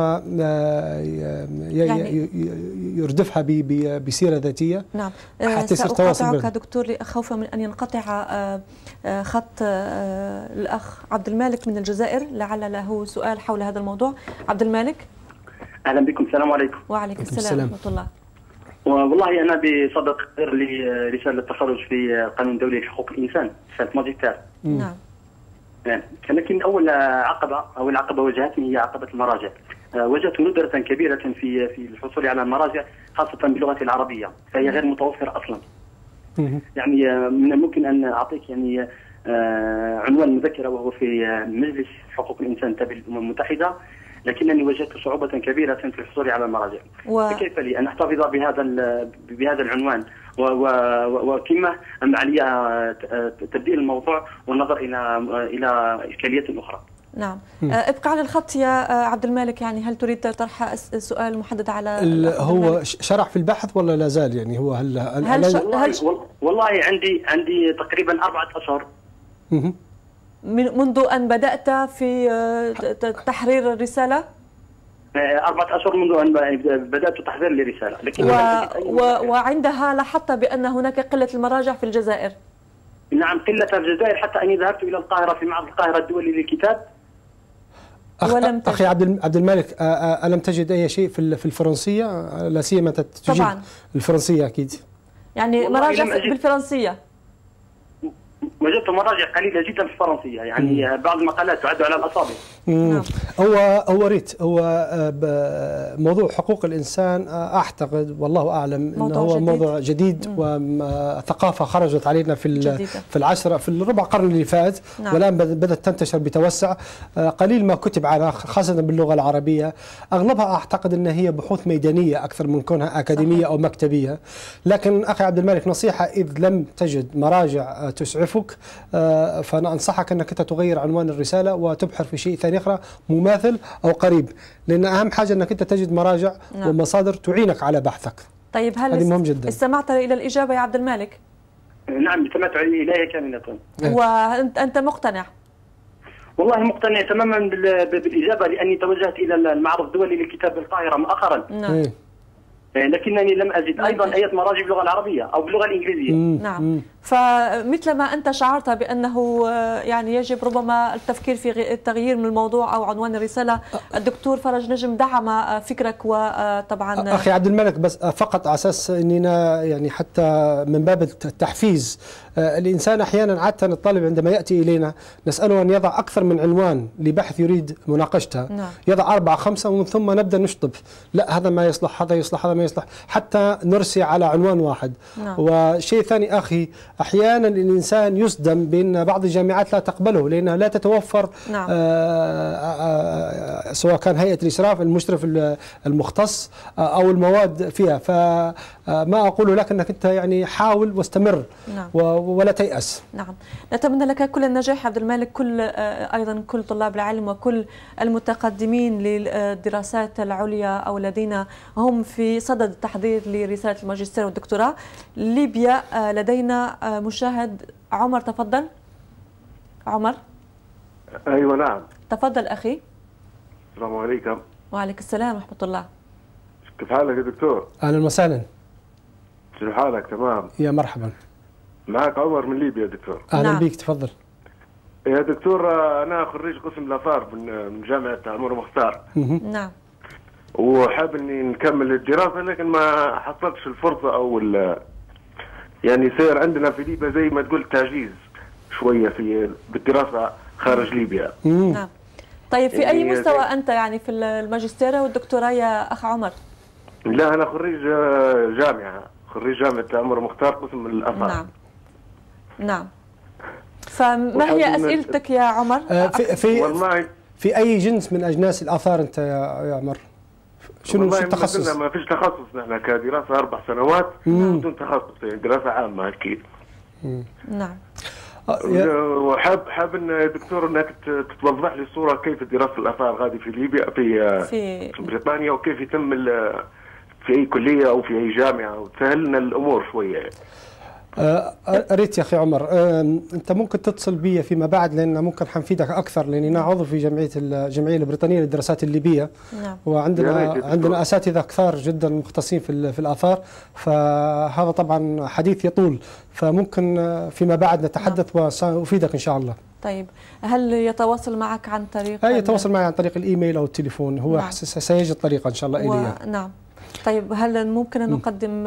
يردفها بسيرة ذاتية. نعم. سأقاطعك دكتور خوفا من أن ينقطع خط الأخ عبد المالك من الجزائر، لعل له سؤال حول هذا الموضوع. عبد المالك، اهلا بكم. السلام عليكم. وعليكم السلام ورحمه الله. والله انا بصدد تقدير لرساله التخرج في القانون الدولي لحقوق الانسان رساله ماجستير. نعم. لكن اول عقبه واجهتني هي عقبه المراجع. وجدت ندره كبيره في الحصول على المراجع خاصه باللغه العربيه، فهي غير متوفره اصلا. يعني من الممكن ان اعطيك يعني عنوان مذكره، وهو في مجلس حقوق الانسان تابع للامم المتحده، لكنني وجدت صعوبة كبيرة في الحصول على المراجع. فكيف لي أن أحتفظ بهذا العنوان وكما أم علي تبديل الموضوع والنظر إلى إشكاليات أخرى؟ نعم. ابقى على الخط يا عبد المالك. يعني هل تريد طرح سؤال محدد على هو شرح في البحث ولا لا زال؟ يعني هو والله عندي تقريبا 4 أشهر منذ أن بدأت في تحرير الرسالة. 4 أشهر منذ أن بدأت تحضير للرسالة، لكن وعندها لاحظت بأن هناك قلة المراجع في الجزائر. نعم، قلة في الجزائر، حتى أني ذهبت إلى القاهرة في معرض القاهرة الدولي للكتاب ولم تجد. أخي عبد المالك، ألم تجد أي شيء في الفرنسية؟ لا سيما تجد طبعا الفرنسية أكيد. يعني مراجع بالفرنسية؟ وجدت مراجع قليله جدا في الفرنسيه، يعني بعض المقالات تعد على الاصابع. هو موضوع حقوق الانسان اعتقد والله اعلم انه هو موضوع جديد، وثقافه خرجت علينا في الربع قرن اللي فات. والان بدات تنتشر بتوسع. قليل ما كتب عنها خاصه باللغه العربيه، اغلبها اعتقد ان هي بحوث ميدانيه اكثر من كونها اكاديميه صحيح. او مكتبيه. لكن اخي عبد المالك، نصيحه اذ لم تجد مراجع تسعفك فأنا أنصحك أنك أنت تغير عنوان الرسالة وتبحر في شيء ثاني آخر مماثل أو قريب، لأن أهم حاجة أنك أنت تجد مراجع ومصادر تعينك على بحثك. طيب هل مهم جدا. استمعت إلى الإجابة يا عبد المالك؟ نعم، استمعت إليها كاملة. وأنت مقتنع؟ والله مقتنع تماما بالإجابة، لأني توجهت إلى المعرض الدولي للكتاب بالقاهرة مؤخرا. نعم. لكنني لم أجد أيضا أي مراجع باللغة العربية أو باللغة الإنجليزية. نعم. فمثلما أنت شعرت بأنه يعني يجب ربما التفكير في التغيير من الموضوع أو عنوان الرسالة، الدكتور فرج نجم دعم فكرك. وطبعا أخي عبد الملك، بس فقط على أساس أننا يعني حتى من باب التحفيز، الإنسان أحيانا عادة الطالب عندما يأتي إلينا نسأله أن يضع أكثر من عنوان لبحث يريد مناقشتها. يضع 4-5 ومن ثم نبدأ نشطب، لا هذا ما يصلح، هذا يصلح، هذا ما يصلح، حتى نرسي على عنوان واحد. وشيء ثاني أخي، أحيانا الإنسان يصدم بأن بعض الجامعات لا تقبله لأنها لا تتوفر سواء كان هيئة الإشراف المشرف المختص أو المواد فيها. فما أقول لك أنك أنت يعني حاول واستمر ولا تيأس. نعم، نتمنى لك كل النجاح عبد المالك، أيضا كل طلاب العلم وكل المتقدمين للدراسات العليا أو الذين هم في صدد التحضير لرسالة الماجستير والدكتوراه. ليبيا لدينا مشاهد عمر، تفضل. عمر. أيوة نعم. تفضل أخي. السلام عليكم. وعليك السلام ورحمة الله. كيف حالك يا دكتور؟ أهلا وسهلا. كيف حالك؟ تمام. يا مرحبا. معك عمر من ليبيا دكتور. أهلا بك، تفضل. يا دكتور، أنا خريج قسم الآثار من جامعة عمر مختار. نعم. وحاب إني نكمل الدراسة، لكن ما حصلتش الفرصة أو يعني صار عندنا في ليبيا زي ما تقول تعجيز شوية بالدراسة خارج ليبيا. نعم. طيب في أي مستوى أنت يعني في الماجستير والدكتوراه يا أخ عمر؟ لا أنا خريج جامعة، خريج جامعة عمر مختار قسم الآثار. نعم. نعم. فما هي أسئلتك يا عمر؟ في أي جنس من أجناس الآثار أنت يا عمر؟ شنو التخصص؟ ما فيش تخصص، نحن كدراسة 4 سنوات بدون تخصص، يعني دراسة عامة أكيد. نعم. وحاب ان دكتور انك توضح لي الصوره كيف دراسه الاثار هذه في ليبيا في بريطانيا، وكيف يتم في اي كليه او في اي جامعه، وتسهل لنا الامور شويه. ريت يا اخي عمر، انت ممكن تتصل بي فيما بعد لان ممكن حنفيدك اكثر، لاني انا عضو في الجمعيه البريطانيه للدراسات الليبيه. نعم. وعندنا اساتذه كثار جدا مختصين في الاثار، فهذا طبعا حديث يطول، فممكن فيما بعد نتحدث وسأفيدك ان شاء الله. طيب هل يتواصل معك عن طريق يتواصل معي عن طريق الايميل او التليفون، هو نعم. سيجد طريقه ان شاء الله الي. نعم. طيب هل ممكن أن نقدم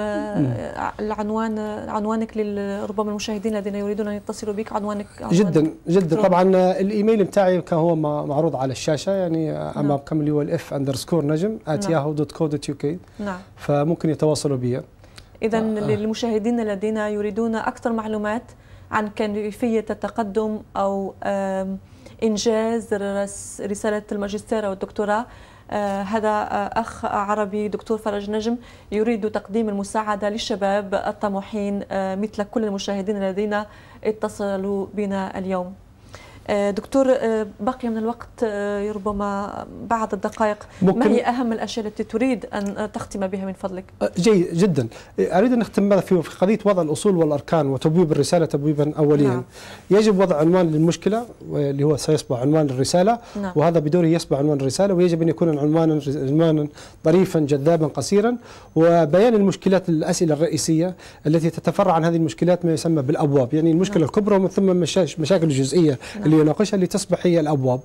عنوانك ربما المشاهدين الذين يريدون أن يتصلوا بك؟ عنوانك جدا طبعا الإيميل بتاعي كان هو معروض على الشاشة، يعني أمامكم اللي هو f_najm@yahoo.co.uk. نعم. فممكن يتواصلوا بي. إذا للمشاهدين الذين يريدون أكثر معلومات عن كيفية التقدم أو إنجاز رسالة الماجستير أو الدكتوراه، هذا أخ عربي دكتور فرج نجم يريد تقديم المساعدة للشباب الطموحين مثل كل المشاهدين الذين اتصلوا بنا اليوم. دكتور بقي من الوقت ربما بعض الدقائق، ما هي أهم الأشياء التي تريد أن تختم بها من فضلك؟ جيد جدا. أريد أن نختم في قضية وضع الأصول والأركان وتبويب الرسالة تبويبا أوليا. نعم. يجب وضع عنوان للمشكلة اللي هو سيصبح عنوان الرسالة. نعم. وهذا بدوره يصبح عنوان الرسالة، ويجب أن يكون عنوانا ظريفا جذابا قصيرا، وبيان المشكلات الأسئلة الرئيسية التي تتفرع عن هذه المشكلات ما يسمى بالأبواب، يعني المشكلة الكبرى ومن ثم مشاكل الجزئية. نعم. اللي يناقشها لتصبح هي الأبواب.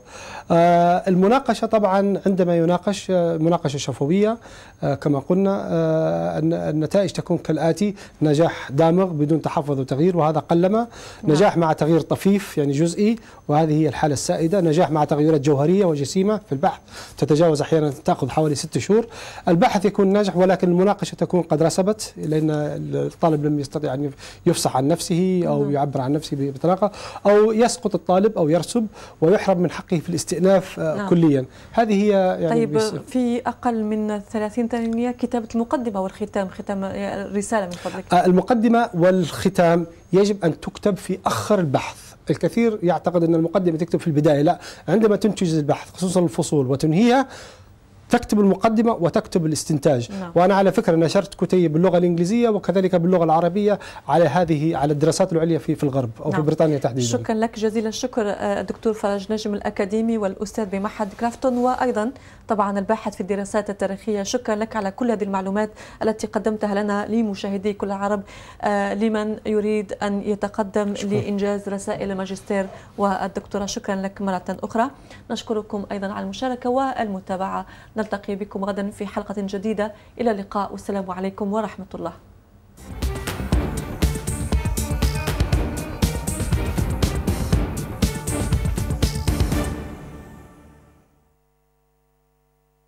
المناقشة طبعا عندما يناقش مناقشة شفوية كما قلنا، النتائج تكون كالآتي: نجاح دامغ بدون تحفظ وتغيير وهذا قلما، نجاح مع تغيير طفيف يعني جزئي وهذه هي الحالة السائدة، نجاح مع تغيرات جوهرية وجسيمة في البحث تتجاوز أحيانا تأخذ حوالي 6 شهور. البحث يكون ناجح ولكن المناقشة تكون قد رسبت، لأن الطالب لم يستطيع أن يفصح عن نفسه أو يعبر عن نفسه بطلاقة، أو يسقط الطالب أو يرسب ويحرم من حقه في الاستئناف كليا. هذه هي يعني طيب في أقل من 30 ثانية كتابة المقدمة والختام، ختام الرسالة من فضلك. المقدمة والختام يجب أن تكتب في آخر البحث. الكثير يعتقد أن المقدمة تكتب في البداية، لا، عندما تنتج البحث خصوصا الفصول وتنهيها تكتب المقدمة وتكتب الاستنتاج. نعم. وأنا على فكرة نشرت كتيب باللغة الإنجليزية وكذلك باللغة العربية على الدراسات العليا في الغرب أو نعم. في بريطانيا تحديدا. شكرا لك جزيل الشكر الدكتور فرج نجم الأكاديمي والأستاذ بمعهد كرافتون وأيضا طبعا الباحث في الدراسات التاريخية. شكرا لك على كل هذه المعلومات التي قدمتها لنا لمشاهدي كل العرب لمن يريد أن يتقدم لإنجاز رسائل الماجستير والدكتوراه. شكرا لك مرة أخرى. نشكركم أيضا على المشاركة والمتابعة. نلتقي بكم غدا في حلقة جديدة. إلى اللقاء والسلام عليكم ورحمة الله.